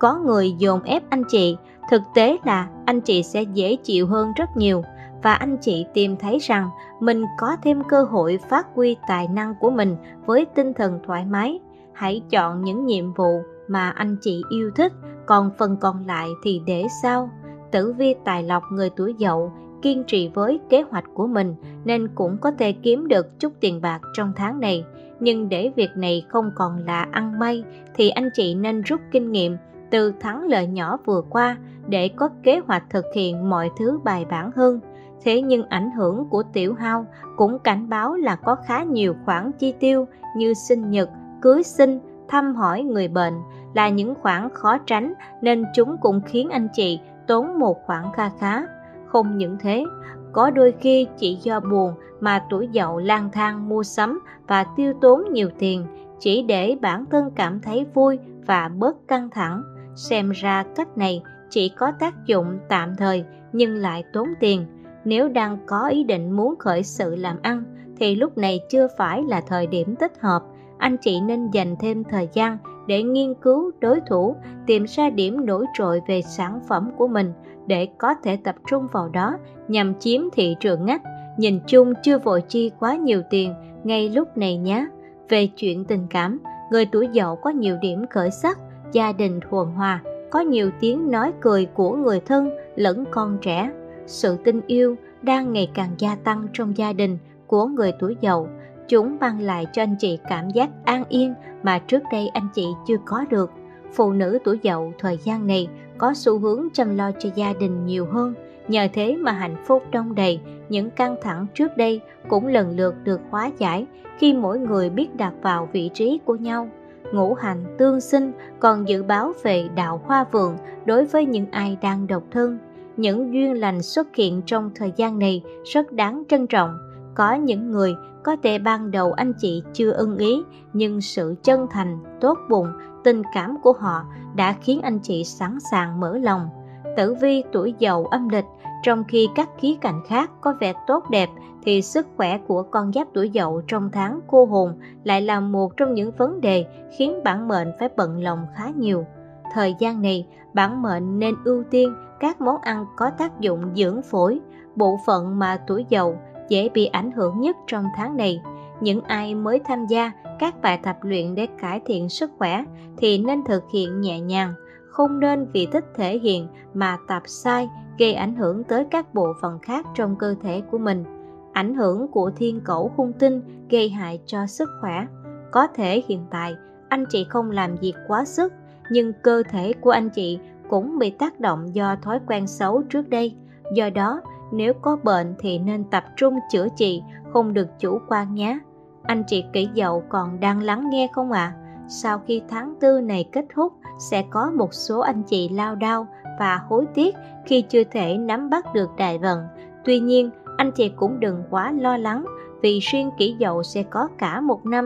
Có người dồn ép anh chị, thực tế là anh chị sẽ dễ chịu hơn rất nhiều, và anh chị tìm thấy rằng mình có thêm cơ hội phát huy tài năng của mình với tinh thần thoải mái. Hãy chọn những nhiệm vụ mà anh chị yêu thích, còn phần còn lại thì để sau. Tử vi tài lộc người tuổi Dậu kiên trì với kế hoạch của mình nên cũng có thể kiếm được chút tiền bạc trong tháng này. Nhưng để việc này không còn là ăn may thì anh chị nên rút kinh nghiệm từ thắng lợi nhỏ vừa qua để có kế hoạch thực hiện mọi thứ bài bản hơn. Thế nhưng ảnh hưởng của tiểu hao cũng cảnh báo là có khá nhiều khoản chi tiêu như sinh nhật, cưới xin, thăm hỏi người bệnh là những khoản khó tránh, nên chúng cũng khiến anh chị tốn một khoản kha khá. Không những thế, có đôi khi chỉ do buồn mà tuổi Dậu lang thang mua sắm và tiêu tốn nhiều tiền chỉ để bản thân cảm thấy vui và bớt căng thẳng. Xem ra cách này chỉ có tác dụng tạm thời nhưng lại tốn tiền. Nếu đang có ý định muốn khởi sự làm ăn thì lúc này chưa phải là thời điểm thích hợp. Anh chị nên dành thêm thời gian để nghiên cứu đối thủ, tìm ra điểm nổi trội về sản phẩm của mình để có thể tập trung vào đó nhằm chiếm thị trường ngách. Nhìn chung chưa vội chi quá nhiều tiền ngay lúc này nhé. Về chuyện tình cảm, người tuổi Dậu có nhiều điểm khởi sắc, gia đình thuần hòa, có nhiều tiếng nói cười của người thân lẫn con trẻ. Sự tình yêu đang ngày càng gia tăng trong gia đình của người tuổi Dậu. Chúng mang lại cho anh chị cảm giác an yên mà trước đây anh chị chưa có được. Phụ nữ tuổi Dậu thời gian này có xu hướng chăm lo cho gia đình nhiều hơn, nhờ thế mà hạnh phúc đong đầy. Những căng thẳng trước đây cũng lần lượt được hóa giải khi mỗi người biết đặt vào vị trí của nhau. Ngũ hành tương sinh còn dự báo về đạo hoa vượng đối với những ai đang độc thân. Những duyên lành xuất hiện trong thời gian này rất đáng trân trọng. Có những người có thể ban đầu anh chị chưa ưng ý, nhưng sự chân thành, tốt bụng, tình cảm của họ đã khiến anh chị sẵn sàng mở lòng. Tử vi tuổi Dậu âm lịch, trong khi các khía cạnh khác có vẻ tốt đẹp thì sức khỏe của con giáp tuổi Dậu trong tháng cô hồn lại là một trong những vấn đề khiến bản mệnh phải bận lòng khá nhiều. Thời gian này, bản mệnh nên ưu tiên các món ăn có tác dụng dưỡng phổi, bộ phận mà tuổi Dậu dễ bị ảnh hưởng nhất trong tháng này. Những ai mới tham gia các bài tập luyện để cải thiện sức khỏe thì nên thực hiện nhẹ nhàng, không nên vì thích thể hiện mà tập sai, gây ảnh hưởng tới các bộ phận khác trong cơ thể của mình. Ảnh hưởng của thiên cẩu hung tinh gây hại cho sức khỏe. Có thể hiện tại anh chị không làm việc quá sức, nhưng cơ thể của anh chị cũng bị tác động do thói quen xấu trước đây. Do đó, nếu có bệnh thì nên tập trung chữa trị, không được chủ quan nhé. Anh chị Kỷ Dậu còn đang lắng nghe không ạ? Sau khi tháng 4 này kết thúc, sẽ có một số anh chị lao đao và hối tiếc khi chưa thể nắm bắt được đại vận. Tuy nhiên, anh chị cũng đừng quá lo lắng, vì riêng Kỷ Dậu sẽ có cả một năm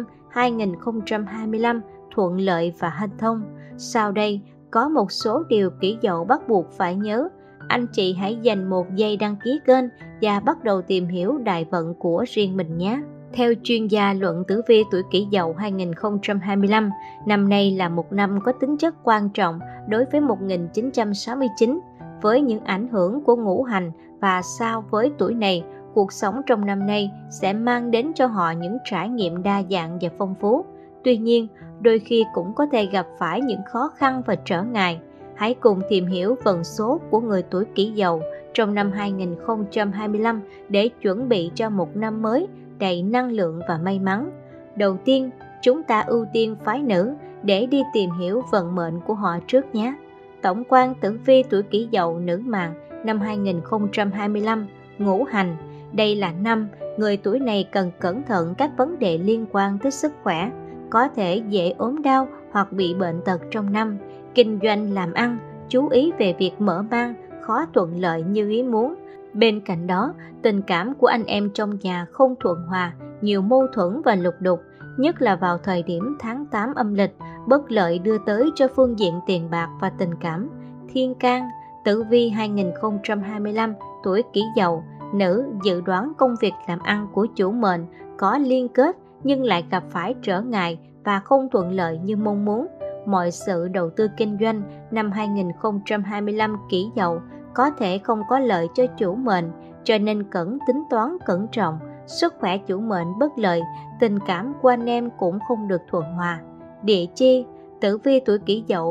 2025 thuận lợi và hanh thông. Sau đây, có một số điều Kỷ Dậu bắt buộc phải nhớ. Anh chị hãy dành một giây đăng ký kênh và bắt đầu tìm hiểu đại vận của riêng mình nhé. Theo chuyên gia luận tử vi tuổi Kỷ Dậu 2025, năm nay là một năm có tính chất quan trọng đối với 1969. Với những ảnh hưởng của ngũ hành và sao với tuổi này, cuộc sống trong năm nay sẽ mang đến cho họ những trải nghiệm đa dạng và phong phú. Tuy nhiên, đôi khi cũng có thể gặp phải những khó khăn và trở ngại. Hãy cùng tìm hiểu vận số của người tuổi Kỷ Dậu trong năm 2025 để chuẩn bị cho một năm mới đầy năng lượng và may mắn. Đầu tiên, chúng ta ưu tiên phái nữ để đi tìm hiểu vận mệnh của họ trước nhé. Tổng quan tử vi tuổi Kỷ Dậu nữ mạng năm 2025, ngũ hành. Đây là năm người tuổi này cần cẩn thận các vấn đề liên quan tới sức khỏe, có thể dễ ốm đau hoặc bị bệnh tật trong năm. Kinh doanh làm ăn, chú ý về việc mở mang, khó thuận lợi như ý muốn. Bên cạnh đó, tình cảm của anh em trong nhà không thuận hòa, nhiều mâu thuẫn và lục đục, nhất là vào thời điểm tháng 8 âm lịch, bất lợi đưa tới cho phương diện tiền bạc và tình cảm. Thiên can, tử vi 2025, tuổi Kỷ Dậu, nữ, dự đoán công việc làm ăn của chủ mệnh có liên kết nhưng lại gặp phải trở ngại và không thuận lợi như mong muốn. mọi sự đầu tư kinh doanh năm 2025 Kỷ Dậu có thể không có lợi cho chủ mệnh, cho nên cần tính toán cẩn trọng. Sức khỏe chủ mệnh bất lợi, tình cảm của anh em cũng không được thuận hòa. Địa chi, tử vi tuổi Kỷ Dậu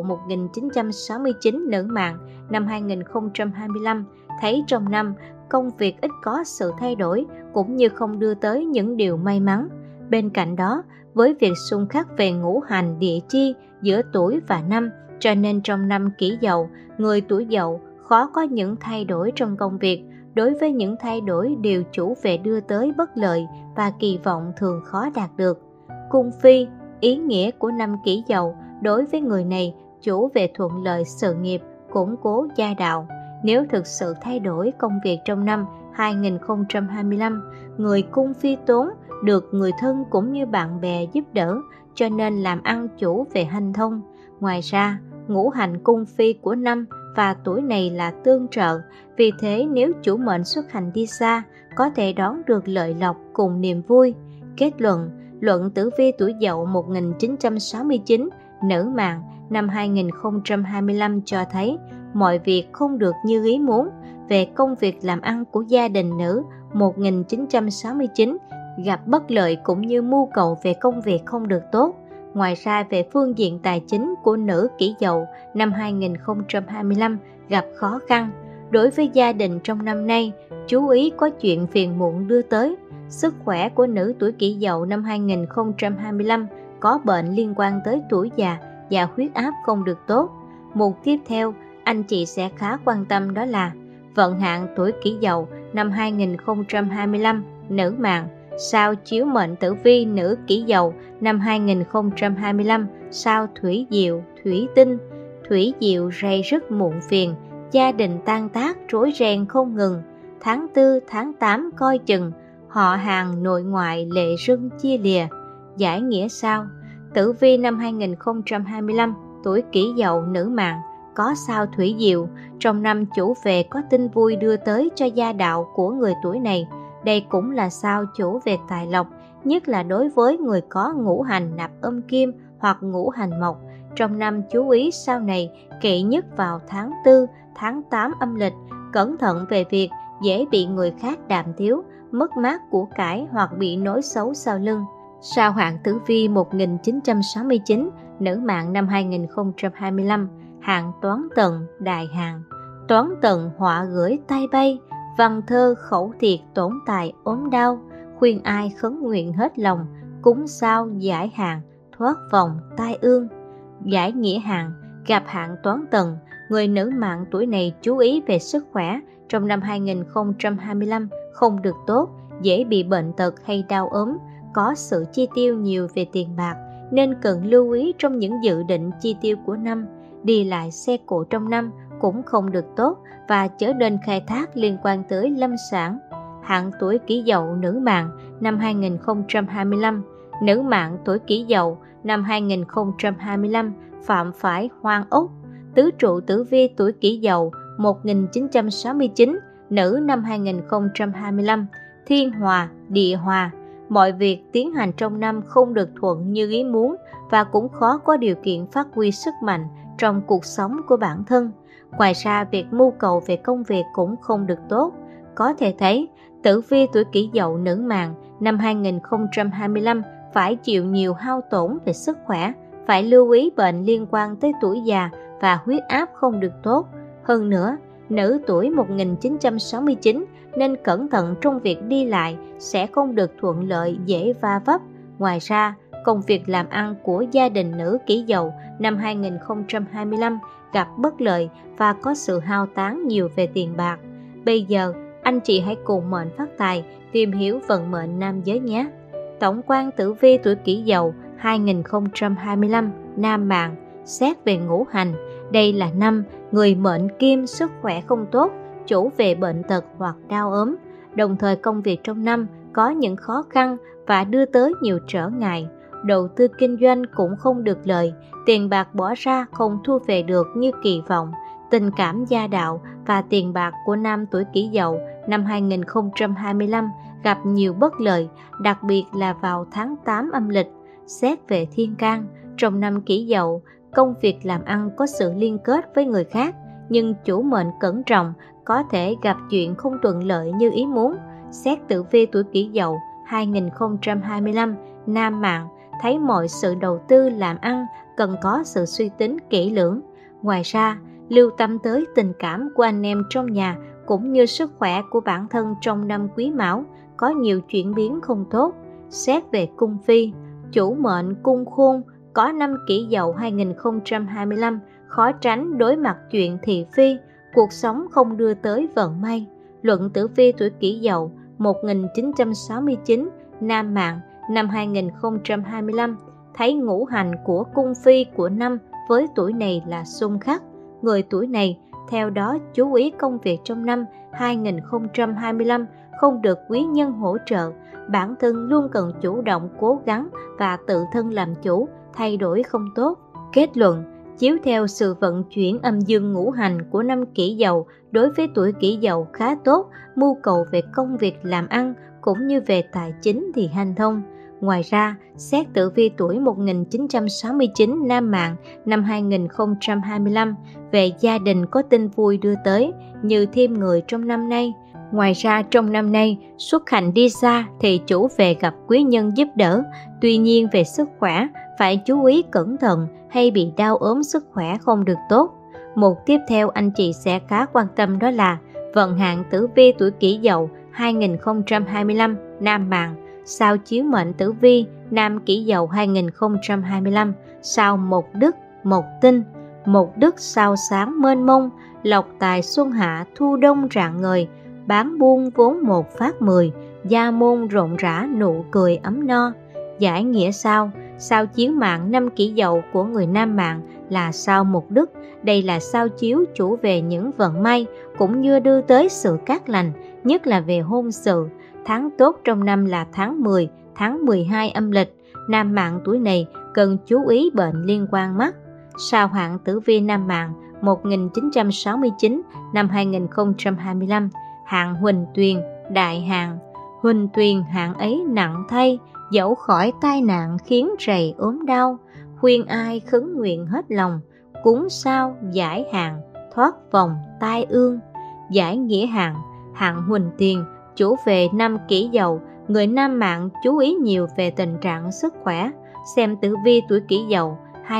1969 nữ mạng năm 2025, thấy trong năm công việc ít có sự thay đổi cũng như không đưa tới những điều may mắn. Bên cạnh đó, với việc xung khắc về ngũ hành địa chi giữa tuổi và năm, cho nên trong năm Kỷ Dậu, người tuổi Dậu khó có những thay đổi trong công việc. Đối với những thay đổi đều chủ về đưa tới bất lợi và kỳ vọng thường khó đạt được. Cung phi, ý nghĩa của năm Kỷ Dậu đối với người này chủ về thuận lợi sự nghiệp, củng cố gia đạo. Nếu thực sự thay đổi công việc trong năm 2025, người cung phi tốn được người thân cũng như bạn bè giúp đỡ, cho nên làm ăn chủ về hanh thông. Ngoài ra, ngũ hành cung phi của năm và tuổi này là tương trợ, vì thế nếu chủ mệnh xuất hành đi xa, có thể đón được lợi lộc cùng niềm vui. Kết luận, luận tử vi tuổi Dậu 1969 nữ mạng năm 2025 cho thấy mọi việc không được như ý muốn. Về công việc làm ăn của gia đình nữ 1969 gặp bất lợi cũng như mưu cầu về công việc không được tốt. Ngoài ra về phương diện tài chính của nữ Kỷ Dậu năm 2025 gặp khó khăn. Đối với gia đình trong năm nay, chú ý có chuyện phiền muộn đưa tới. Sức khỏe của nữ tuổi Kỷ Dậu năm 2025 có bệnh liên quan tới tuổi già và huyết áp không được tốt. Mục tiếp theo, anh chị sẽ khá quan tâm đó là vận hạn tuổi Kỷ Dậu năm 2025 nữ mạng. Sao chiếu mệnh tử vi nữ Kỷ Dậu năm 2025, sao thủy diệu, thủy tinh. Thủy diệu rầy rứt muộn phiền, gia đình tan tác rối ren không ngừng. Tháng 4, tháng 8 coi chừng, họ hàng nội ngoại lệ rưng chia lìa. Giải nghĩa sao? Tử vi năm 2025 tuổi Kỷ Dậu nữ mạng có sao thủy diệu, trong năm chủ về có tin vui đưa tới cho gia đạo của người tuổi này. Đây cũng là sao chủ về tài lộc, nhất là đối với người có ngũ hành nạp âm kim hoặc ngũ hành mộc. Trong năm chú ý sao này kỵ nhất vào tháng 4, tháng 8 âm lịch, cẩn thận về việc dễ bị người khác đàm tiếu, mất mát của cải hoặc bị nói xấu sau lưng. Sao hạn tử vi 1969 nữ mạng năm 2025, hạng toán tần đại hạn. Toán tần họa gửi tay bay, văn thơ khẩu thiệt tổn tài ốm đau, khuyên ai khấn nguyện hết lòng, cúng sao giải hạn thoát vòng tai ương. Giải nghĩa hạn, gặp hạn toán tần, người nữ mạng tuổi này chú ý về sức khỏe trong năm 2025 không được tốt, dễ bị bệnh tật hay đau ốm, có sự chi tiêu nhiều về tiền bạc nên cần lưu ý trong những dự định chi tiêu của năm. Đi lại xe cộ trong năm cũng không được tốt và chớ nên khai thác liên quan tới lâm sản. Hạn tuổi Kỷ Dậu nữ mạng năm 2025, nữ mạng tuổi Kỷ Dậu năm 2025 phạm phải hoang ốc. Tứ trụ tử vi tuổi Kỷ Dậu 1969 nữ năm 2025, thiên hòa, địa hòa. Mọi việc tiến hành trong năm không được thuận như ý muốn và cũng khó có điều kiện phát huy sức mạnh trong cuộc sống của bản thân. Ngoài ra, việc mưu cầu về công việc cũng không được tốt. Có thể thấy, tử vi tuổi Kỷ Dậu nữ mạng năm 2025 phải chịu nhiều hao tổn về sức khỏe, phải lưu ý bệnh liên quan tới tuổi già và huyết áp không được tốt. Hơn nữa, nữ tuổi 1969 nên cẩn thận trong việc đi lại, sẽ không được thuận lợi, dễ va vấp. Ngoài ra, công việc làm ăn của gia đình nữ Kỷ Dậu năm 2025 gặp bất lợi và có sự hao tán nhiều về tiền bạc. Bây giờ, anh chị hãy cùng mệnh phát tài tìm hiểu vận mệnh nam giới nhé. Tổng quan tử vi tuổi Kỷ Dậu 2025 nam mạng, xét về ngũ hành, đây là năm người mệnh kim sức khỏe không tốt, chủ về bệnh tật hoặc đau ốm. Đồng thời công việc trong năm có những khó khăn và đưa tới nhiều trở ngại. Đầu tư kinh doanh cũng không được lợi, tiền bạc bỏ ra không thu về được như kỳ vọng. Tình cảm gia đạo và tiền bạc của nam tuổi Kỷ Dậu năm 2025 gặp nhiều bất lợi, đặc biệt là vào tháng 8 âm lịch. Xét về thiên can, trong năm Kỷ Dậu, công việc làm ăn có sự liên kết với người khác, nhưng chủ mệnh cẩn trọng có thể gặp chuyện không thuận lợi như ý muốn. Xét tử vi tuổi Kỷ Dậu 2025, nam mạng, thấy mọi sự đầu tư làm ăn cần có sự suy tính kỹ lưỡng. Ngoài ra, lưu tâm tới tình cảm của anh em trong nhà cũng như sức khỏe của bản thân trong năm Quý Mão, có nhiều chuyển biến không tốt. Xét về cung phi, chủ mệnh cung khôn có năm Kỷ Dậu 2025 khó tránh đối mặt chuyện thị phi, cuộc sống không đưa tới vận may. Luận tử vi tuổi Kỷ Dậu 1969, nam mạng, năm 2025, thấy ngũ hành của cung phi của năm với tuổi này là xung khắc. Người tuổi này theo đó chú ý công việc trong năm 2025 không được quý nhân hỗ trợ, bản thân luôn cần chủ động cố gắng và tự thân làm chủ, thay đổi không tốt. Kết luận, chiếu theo sự vận chuyển âm dương ngũ hành của năm Kỷ Dậu, đối với tuổi Kỷ Dậu khá tốt, mưu cầu về công việc làm ăn cũng như về tài chính thì hanh thông. Ngoài ra, xét tử vi tuổi 1969 nam mạng năm 2025, về gia đình có tin vui đưa tới như thêm người trong năm nay. Ngoài ra trong năm nay, xuất hành đi xa thì chủ về gặp quý nhân giúp đỡ. Tuy nhiên về sức khỏe, phải chú ý cẩn thận hay bị đau ốm sức khỏe không được tốt. Một tiếp theo anh chị sẽ khá quan tâm đó là vận hạn tử vi tuổi Kỷ Dậu 2025 nam mạng. Sao chiếu mệnh tử vi nam Kỷ Dậu 2025, sao Mộc Đức, Mộc Tinh. Mộc Đức sao sáng mênh mông, lộc tài xuân hạ thu đông rạng ngời, bán buôn vốn một phát 10, gia môn rộn rã nụ cười ấm no. Giải nghĩa sao? Sao chiếu mạng năm Kỷ Dậu của người nam mạng là sao Mộc Đức. Đây là sao chiếu chủ về những vận may cũng như đưa tới sự cát lành, nhất là về hôn sự. Tháng tốt trong năm là tháng 10, tháng 12 âm lịch. Nam mạng tuổi này cần chú ý bệnh liên quan mắt. Sao hạn tử vi nam mạng 1969 năm 2025, hạn Huỳnh Tuyền, đại hạn. Huỳnh Tuyền hạn ấy nặng thay, dẫu khỏi tai nạn khiến rầy ốm đau, khuyên ai khấn nguyện hết lòng, cúng sao giải hạn, thoát vòng tai ương. Giải nghĩa hạn, hạn Huỳnh Tuyền chủ về năm Kỷ Dậu, người nam mạng chú ý nhiều về tình trạng sức khỏe. Xem tử vi tuổi Kỷ Dậu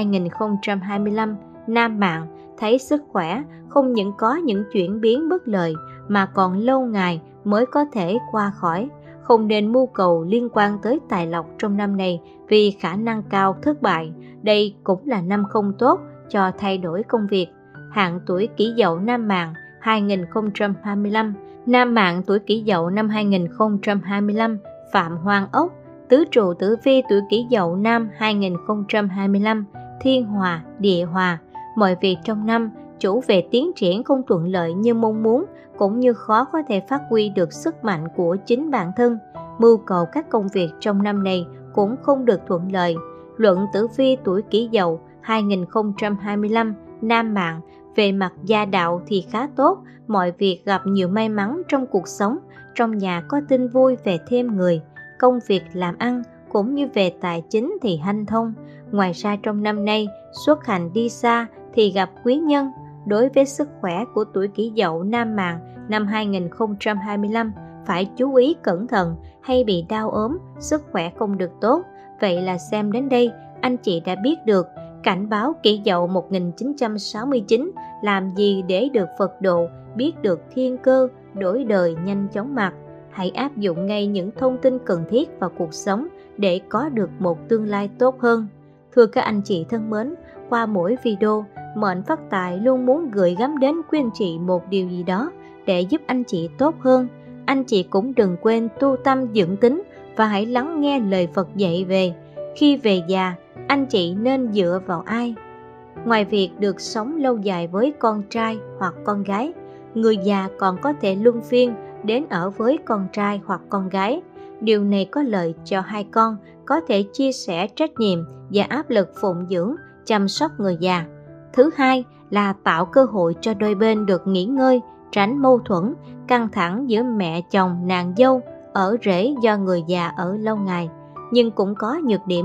2025, nam mạng thấy sức khỏe không những có những chuyển biến bất lợi mà còn lâu ngày mới có thể qua khỏi. Không nên mưu cầu liên quan tới tài lộc trong năm này vì khả năng cao thất bại. Đây cũng là năm không tốt cho thay đổi công việc. Hạn tuổi Kỷ Dậu nam mạng 2025, nam mạng tuổi Kỷ Dậu năm 2025, Phạm Hoàng Ốc, tứ trụ tử vi tuổi Kỷ Dậu nam 2025, thiên hòa, địa hòa. Mọi việc trong năm chủ về tiến triển không thuận lợi như mong muốn, cũng như khó có thể phát huy được sức mạnh của chính bản thân. Mưu cầu các công việc trong năm này cũng không được thuận lợi. Luận tử vi tuổi Kỷ Dậu 2025, nam mạng, về mặt gia đạo thì khá tốt, mọi việc gặp nhiều may mắn trong cuộc sống, trong nhà có tin vui về thêm người, công việc làm ăn cũng như về tài chính thì hanh thông. Ngoài ra trong năm nay, xuất hành đi xa thì gặp quý nhân. Đối với sức khỏe của tuổi Kỷ Dậu nam mạng năm 2025, phải chú ý cẩn thận hay bị đau ốm, sức khỏe không được tốt. Vậy là xem đến đây, anh chị đã biết được cảnh báo Kỷ Dậu 1969 làm gì để được Phật độ, biết được thiên cơ, đổi đời nhanh chóng mặt. Hãy áp dụng ngay những thông tin cần thiết vào cuộc sống để có được một tương lai tốt hơn. Thưa các anh chị thân mến, qua mỗi video, Mệnh Phát Tài luôn muốn gửi gắm đến quý anh chị một điều gì đó để giúp anh chị tốt hơn. Anh chị cũng đừng quên tu tâm dưỡng tính và hãy lắng nghe lời Phật dạy về khi về già, anh chị nên dựa vào ai. Ngoài việc được sống lâu dài với con trai hoặc con gái, người già còn có thể luân phiên đến ở với con trai hoặc con gái. Điều này có lợi cho hai con có thể chia sẻ trách nhiệm và áp lực phụng dưỡng, chăm sóc người già. Thứ hai là tạo cơ hội cho đôi bên được nghỉ ngơi, tránh mâu thuẫn, căng thẳng giữa mẹ chồng nàng dâu, ở rể do người già ở lâu ngày. Nhưng cũng có nhược điểm,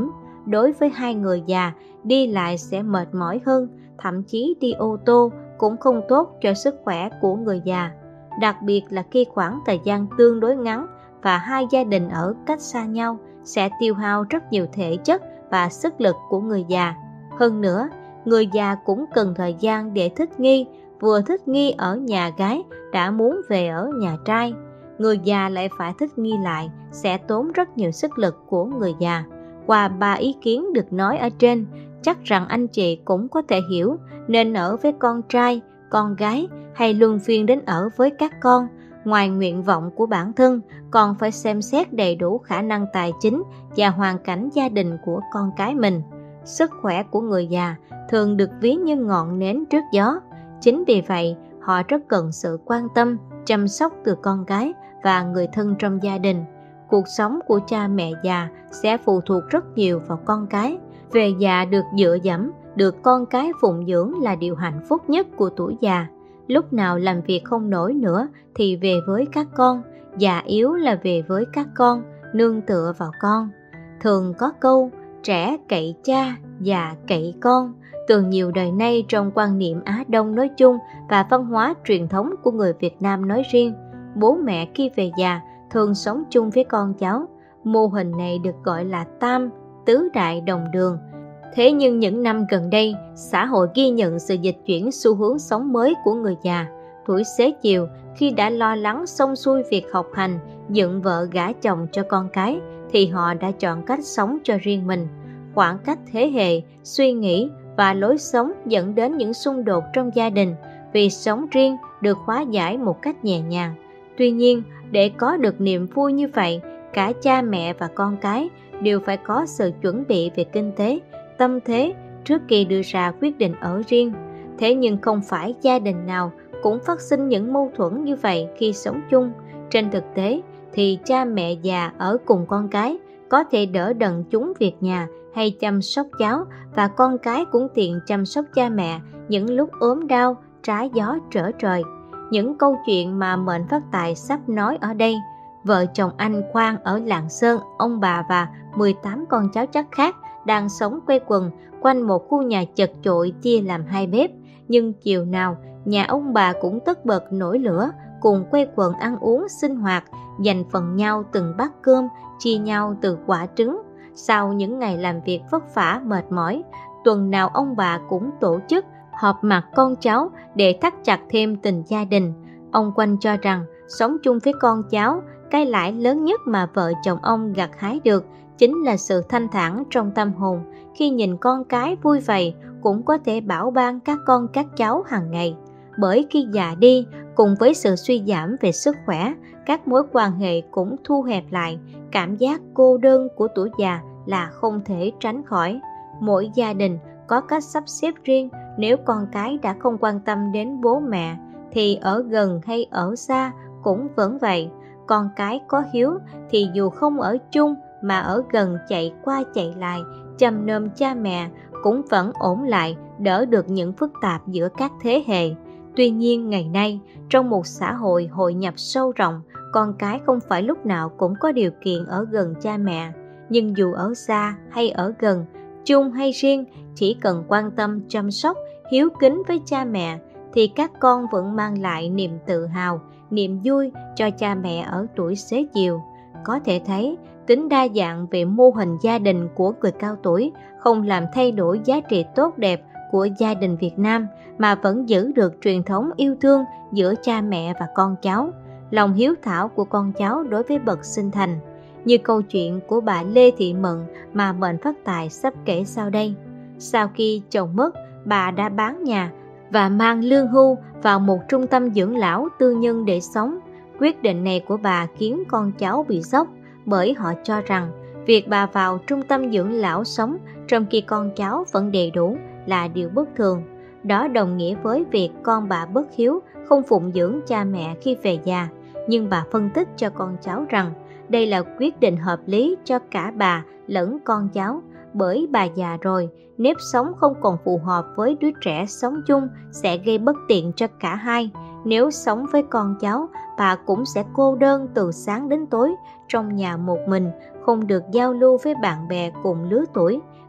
đối với hai người già, đi lại sẽ mệt mỏi hơn, thậm chí đi ô tô cũng không tốt cho sức khỏe của người già. Đặc biệt là khi khoảng thời gian tương đối ngắn và hai gia đình ở cách xa nhau sẽ tiêu hao rất nhiều thể chất và sức lực của người già. Hơn nữa, người già cũng cần thời gian để thích nghi, vừa thích nghi ở nhà gái đã muốn về ở nhà trai. Người già lại phải thích nghi lại sẽ tốn rất nhiều sức lực của người già. Qua 3 ý kiến được nói ở trên, chắc rằng anh chị cũng có thể hiểu nên ở với con trai, con gái hay luân phiên đến ở với các con. Ngoài nguyện vọng của bản thân, còn phải xem xét đầy đủ khả năng tài chính và hoàn cảnh gia đình của con cái mình. Sức khỏe của người già thường được ví như ngọn nến trước gió. Chính vì vậy, họ rất cần sự quan tâm, chăm sóc từ con cái và người thân trong gia đình. Cuộc sống của cha mẹ già sẽ phụ thuộc rất nhiều vào con cái. Về già được dựa dẫm, được con cái phụng dưỡng là điều hạnh phúc nhất của tuổi già. Lúc nào làm việc không nổi nữa thì về với các con, già yếu là về với các con, nương tựa vào con. Thường có câu, trẻ cậy cha, già cậy con. Từ nhiều đời nay trong quan niệm Á Đông nói chung và văn hóa truyền thống của người Việt Nam nói riêng, bố mẹ khi về già thường sống chung với con cháu. Mô hình này được gọi là tam, tứ đại đồng đường. Thế nhưng những năm gần đây, xã hội ghi nhận sự dịch chuyển xu hướng sống mới của người già. Tuổi xế chiều, khi đã lo lắng xong xuôi việc học hành, dựng vợ gả chồng cho con cái, thì họ đã chọn cách sống cho riêng mình. Khoảng cách thế hệ, suy nghĩ và lối sống dẫn đến những xung đột trong gia đình, vì sống riêng được hóa giải một cách nhẹ nhàng. Tuy nhiên, để có được niềm vui như vậy, cả cha mẹ và con cái đều phải có sự chuẩn bị về kinh tế, tâm thế trước khi đưa ra quyết định ở riêng. Thế nhưng không phải gia đình nào cũng phát sinh những mâu thuẫn như vậy khi sống chung. Trên thực tế thì cha mẹ già ở cùng con cái có thể đỡ đần chúng việc nhà hay chăm sóc cháu, và con cái cũng tiện chăm sóc cha mẹ những lúc ốm đau, trái gió trở trời. Những câu chuyện mà Mệnh Phát Tài sắp nói ở đây, vợ chồng anh Quang ở Lạng Sơn, ông bà và 18 con cháu chắc khác đang sống quây quần quanh một khu nhà chật chội chia làm 2 bếp. Nhưng chiều nào nhà ông bà cũng tất bật nổi lửa, cùng quây quần ăn uống sinh hoạt, dành phần nhau từng bát cơm, chia nhau từ quả trứng. Sau những ngày làm việc vất vả mệt mỏi, tuần nào ông bà cũng tổ chức họp mặt con cháu để thắt chặt thêm tình gia đình. Ông Quanh cho rằng sống chung với con cháu, cái lãi lớn nhất mà vợ chồng ông gặt hái được chính là sự thanh thản trong tâm hồn. Khi nhìn con cái vui vầy, cũng có thể bảo ban các con các cháu hàng ngày. Bởi khi già đi, cùng với sự suy giảm về sức khỏe, các mối quan hệ cũng thu hẹp lại. Cảm giác cô đơn của tuổi già là không thể tránh khỏi. Mỗi gia đình có cách sắp xếp riêng. Nếu con cái đã không quan tâm đến bố mẹ, thì ở gần hay ở xa cũng vẫn vậy. Con cái có hiếu thì dù không ở chung mà ở gần chạy qua chạy lại, chăm nom cha mẹ cũng vẫn ổn lại, đỡ được những phức tạp giữa các thế hệ. Tuy nhiên ngày nay, trong một xã hội hội nhập sâu rộng, con cái không phải lúc nào cũng có điều kiện ở gần cha mẹ. Nhưng dù ở xa hay ở gần, chung hay riêng, chỉ cần quan tâm chăm sóc, hiếu kính với cha mẹ, thì các con vẫn mang lại niềm tự hào, niềm vui cho cha mẹ ở tuổi xế chiều. Có thể thấy, tính đa dạng về mô hình gia đình của người cao tuổi không làm thay đổi giá trị tốt đẹp của gia đình Việt Nam, mà vẫn giữ được truyền thống yêu thương giữa cha mẹ và con cháu, lòng hiếu thảo của con cháu đối với bậc sinh thành. Như câu chuyện của bà Lê Thị Mận mà Mệnh Phát Tài sắp kể sau đây. Sau khi chồng mất, bà đã bán nhà và mang lương hưu vào một trung tâm dưỡng lão tư nhân để sống. Quyết định này của bà khiến con cháu bị sốc, bởi họ cho rằng việc bà vào trung tâm dưỡng lão sống trong khi con cháu vẫn đầy đủ là điều bất thường. Đó đồng nghĩa với việc con bà bất hiếu, không phụng dưỡng cha mẹ khi về già. Nhưng bà phân tích cho con cháu rằng đây là quyết định hợp lý cho cả bà lẫn con cháu, bởi bà già rồi, nếp sống không còn phù hợp với đứa trẻ sống chung sẽ gây bất tiện cho cả hai. Nếu sống với con cháu, bà cũng sẽ cô đơn từ sáng đến tối trong nhà một mình, không được giao lưu với bạn bè cùng lứa tuổi.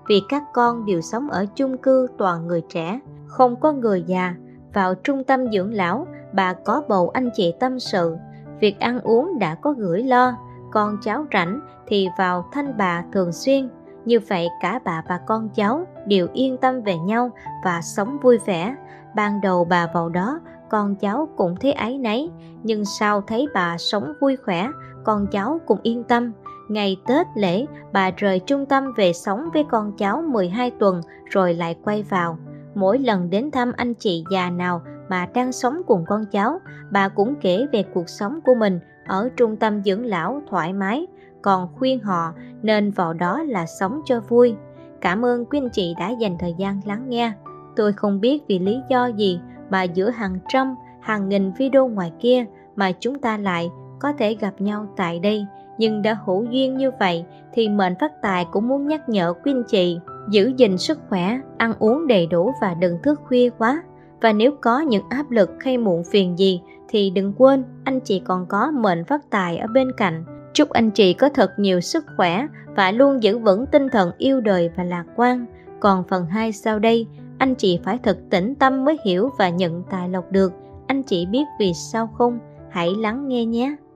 vì các con đều sống ở chung cư toàn người trẻ, không có người già. Vào trung tâm dưỡng lão, bà có bầu anh chị tâm sự, việc ăn uống đã có gửi lo, con cháu rảnh thì vào thăm bà thường xuyên. Như vậy cả bà và con cháu đều yên tâm về nhau và sống vui vẻ. Ban đầu bà vào đó, con cháu cũng thấy áy náy, nhưng sau thấy bà sống vui khỏe, con cháu cũng yên tâm. Ngày Tết lễ, bà rời trung tâm về sống với con cháu 12 tuần rồi lại quay vào. Mỗi lần đến thăm anh chị già nào mà đang sống cùng con cháu, bà cũng kể về cuộc sống của mình ở trung tâm dưỡng lão thoải mái, còn khuyên họ nên vào đó là sống cho vui. Cảm ơn quý anh chị đã dành thời gian lắng nghe. Tôi không biết vì lý do gì mà giữa hàng trăm, hàng nghìn video ngoài kia mà chúng ta lại có thể gặp nhau tại đây. Nhưng đã hữu duyên như vậy thì Mệnh Phát Tài cũng muốn nhắc nhở quý anh chị giữ gìn sức khỏe, ăn uống đầy đủ và đừng thức khuya quá. Và nếu có những áp lực hay muộn phiền gì thì đừng quên anh chị còn có Mệnh Phát Tài ở bên cạnh. Chúc anh chị có thật nhiều sức khỏe và luôn giữ vững tinh thần yêu đời và lạc quan. Còn phần 2 sau đây, anh chị phải thật tĩnh tâm mới hiểu và nhận tài lộc được. Anh chị biết vì sao không? Hãy lắng nghe nhé!